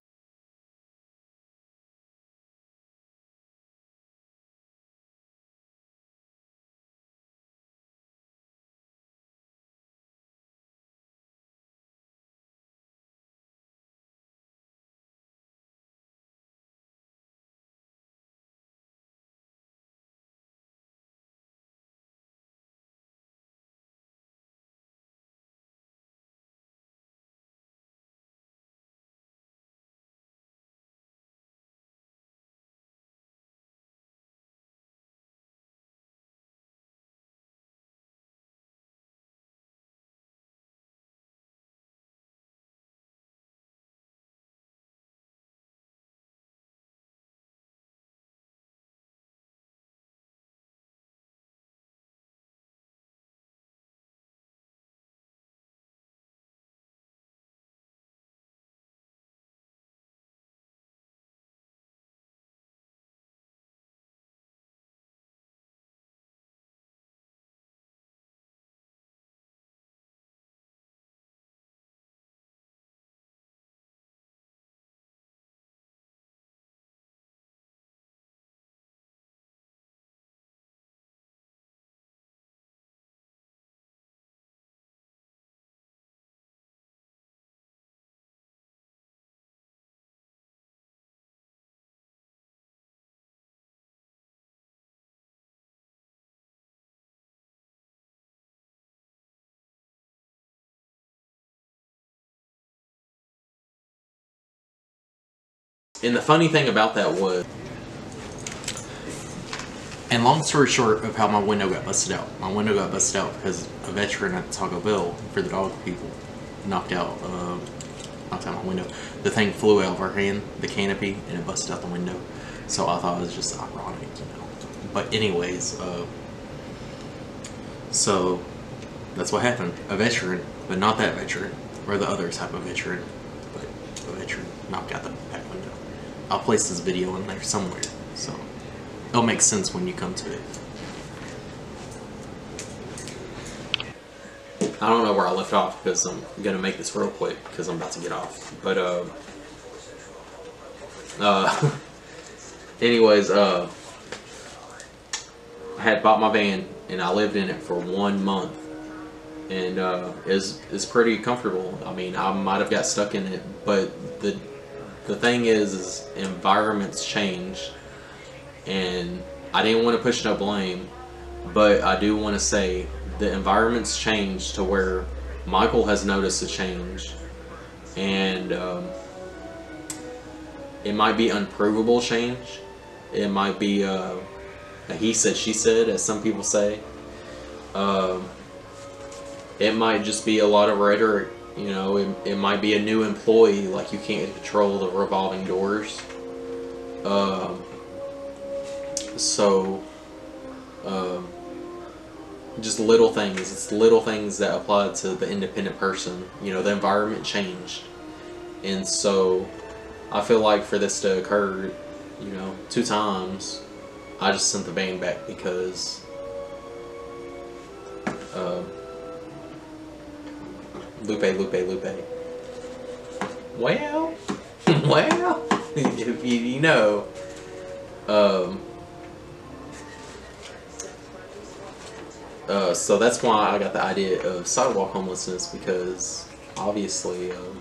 Speaker 1: And the funny thing about that was, and long story short of how my window got busted out, my window got busted out because a veteran at Taco Bell for the dog people knocked out, uh, knocked out my window. The thing flew out of our hand, the canopy, and it busted out the window. So I thought it was just ironic, you know. But anyways, uh, so that's what happened. A veteran, but not that veteran, or the other type of veteran, but a veteran knocked out the back window. I'll place this video in there somewhere, so it'll make sense when you come to it. I don't know where I left off because I'm gonna make this real quick because I'm about to get off. But uh, uh, anyways, uh, I had bought my van and I lived in it for one month, and uh, it's it's pretty comfortable. I mean, I might have got stuck in it, but the The thing is, is environments change, and I didn't want to push no blame, but I do want to say the environment's changed to where Michael has noticed a change, and um, it might be unprovable change. It might be uh, a he said, she said, as some people say. Um, it might just be a lot of rhetoric. You know, it, it might be a new employee, like you can't control the revolving doors. Um, so, um, just little things. It's little things that apply to the independent person. You know, the environment changed. And so, I feel like for this to occur, you know, two times, I just sent the van back because, uh, Lupe, Lupe, Lupe. Well, well, you, you know, um, uh, so that's why I got the idea of sidewalk homelessness, because obviously, um,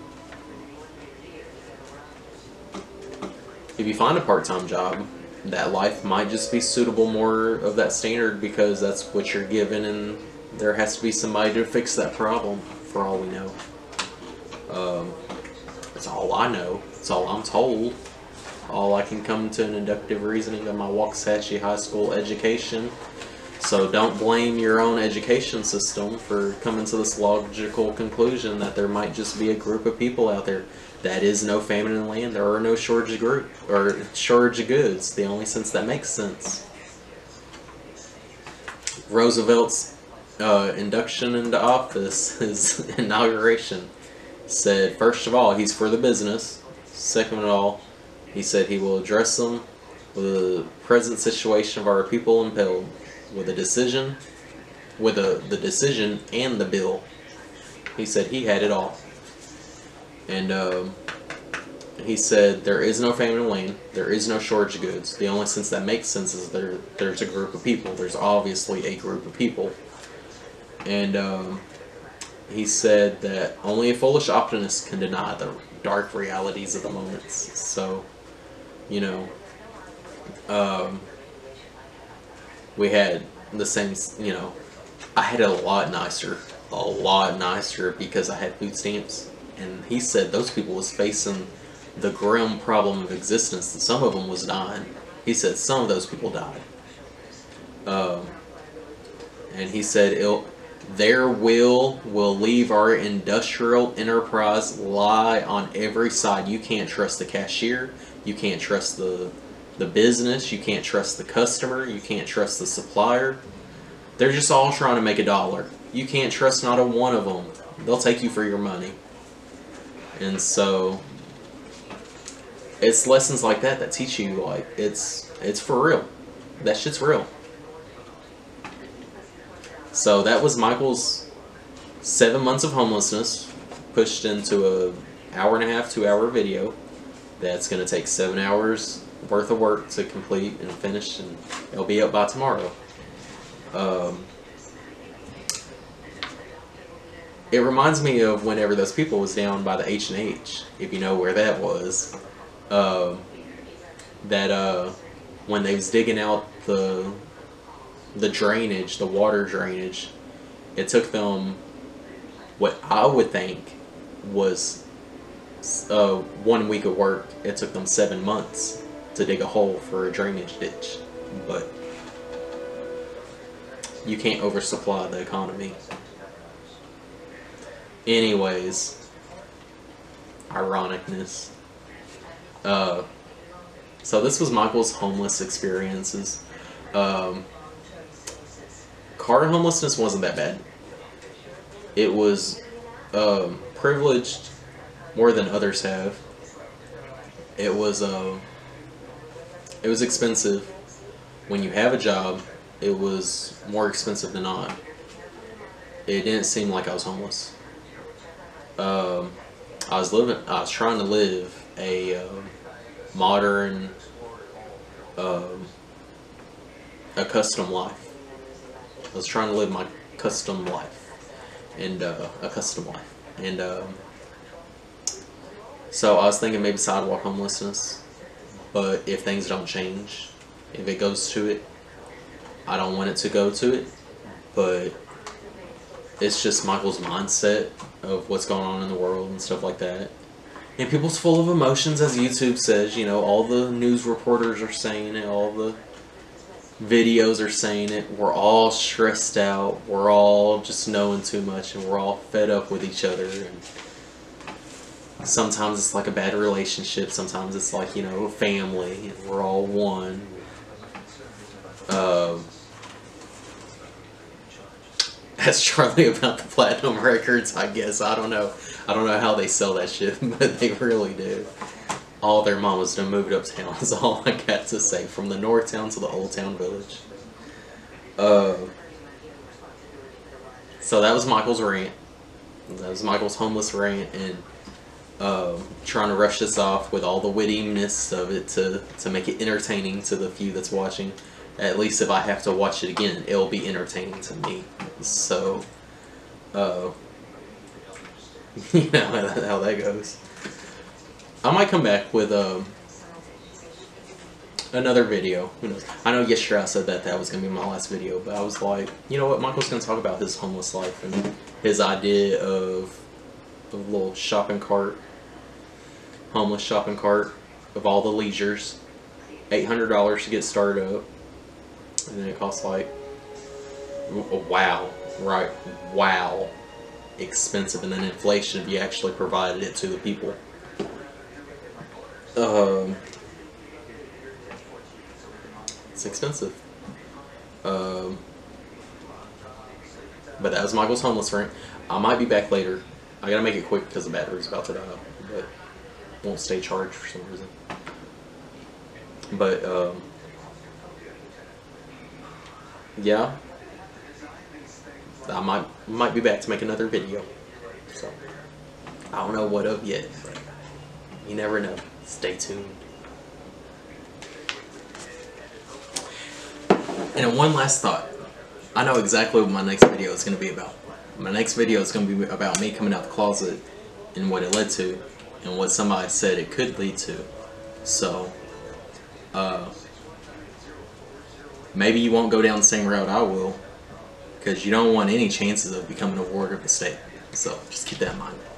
Speaker 1: if you find a part-time job, that life might just be suitable more of that standard because that's what you're given, and there has to be somebody to fix that problem. For all we know. Um, That's all I know. That's all I'm told. All I can come to an inductive reasoning of my Waxahachie High School education. So don't blame your own education system for coming to this logical conclusion that there might just be a group of people out there. That is no famine in the land. There are no shortage of group or shortage of goods. The only sense that makes sense. Roosevelt's uh, induction into office, his inauguration, said first of all he's for the business. Second of all, he said he will address them with the present situation of our people impelled, with a decision, with a, the decision and the bill. He said he had it all. And um, he said there is no famine in the land, there is no shortage of goods. The only sense that makes sense is there there's a group of people. There's obviously a group of people. And um, he said that only a foolish optimist can deny the dark realities of the moments. So, you know, um, we had the same, you know, I had it a lot nicer, a lot nicer because I had food stamps. And he said those people was facing the grim problem of existence. Some of them was dying. He said some of those people died. Um, and he said it'll, their will will leave our industrial enterprise lie on every side. You can't trust the cashier. You can't trust the the business. You can't trust the customer. You can't trust the supplier. They're just all trying to make a dollar. You can't trust not a one of them. They'll take you for your money. And so it's lessons like that that teach you, like, it's it's for real. That shit's real. So that was Michael's seven months of homelessness pushed into a hour and a half, two hour video that's going to take seven hours worth of work to complete and finish, and it'll be up by tomorrow. Um, it reminds me of whenever those people was down by the H and H, if you know where that was. Um, that uh, when they was digging out the the drainage, the water drainage, it took them what I would think was uh, one week of work. It took them seven months to dig a hole for a drainage ditch. But you can't oversupply the economy. Anyways, ironicness. Uh, so this was Michael's homeless experiences. Um, car homelessness wasn't that bad. It was um, privileged more than others have. It was uh, it was expensive. When you have a job, it was more expensive than not. It didn't seem like I was homeless. Um, I was living. I was trying to live a um, modern, um, a custom life. I was trying to live my custom life, and uh, a custom life, and um, so I was thinking maybe sidewalk homelessness. But if things don't change, if it goes to it, I don't want it to go to it. But it's just Michael's mindset of what's going on in the world and stuff like that. And people's full of emotions, as YouTube says. You know, all the news reporters are saying it, all the videos are saying it. We're all stressed out. We're all just knowing too much, and we're all fed up with each other. And sometimes it's like a bad relationship. Sometimes it's like, you know, a family, and we're all one. Um, that's Charlie about the platinum records, I guess. I don't know. I don't know how they sell that shit, but they really do. All their mamas done moved uptown is all I got to say. From the North Town to the Old Town Village. Uh, so that was Michael's rant. That was Michael's homeless rant, and um, trying to rush this off with all the wittiness of it to, to make it entertaining to the few that's watching. At least if I have to watch it again, it'll be entertaining to me. So, uh, you know how that goes. I might come back with um, another video. Who knows? I know yesterday I said that that was going to be my last video, but I was like, you know what? Michael's going to talk about his homeless life and his idea of a little shopping cart. homeless shopping cart of all the leisures. eight hundred dollars to get started up. And then it costs like, wow, right, wow, expensive. And then inflation if you actually provided it to the people. Um, it's expensive. Um, but that was Michael's homeless rant. I might be back later. I gotta make it quick because the battery's about to die, but won't stay charged for some reason. But um, yeah, I might might be back to make another video. So I don't know what of yet, but you never know. Stay tuned. And one last thought. I know exactly what my next video is going to be about. My next video is going to be about me coming out the closet and what it led to and what somebody said it could lead to. So, uh, maybe you won't go down the same route I will, because you don't want any chances of becoming a ward of the state. So, just keep that in mind.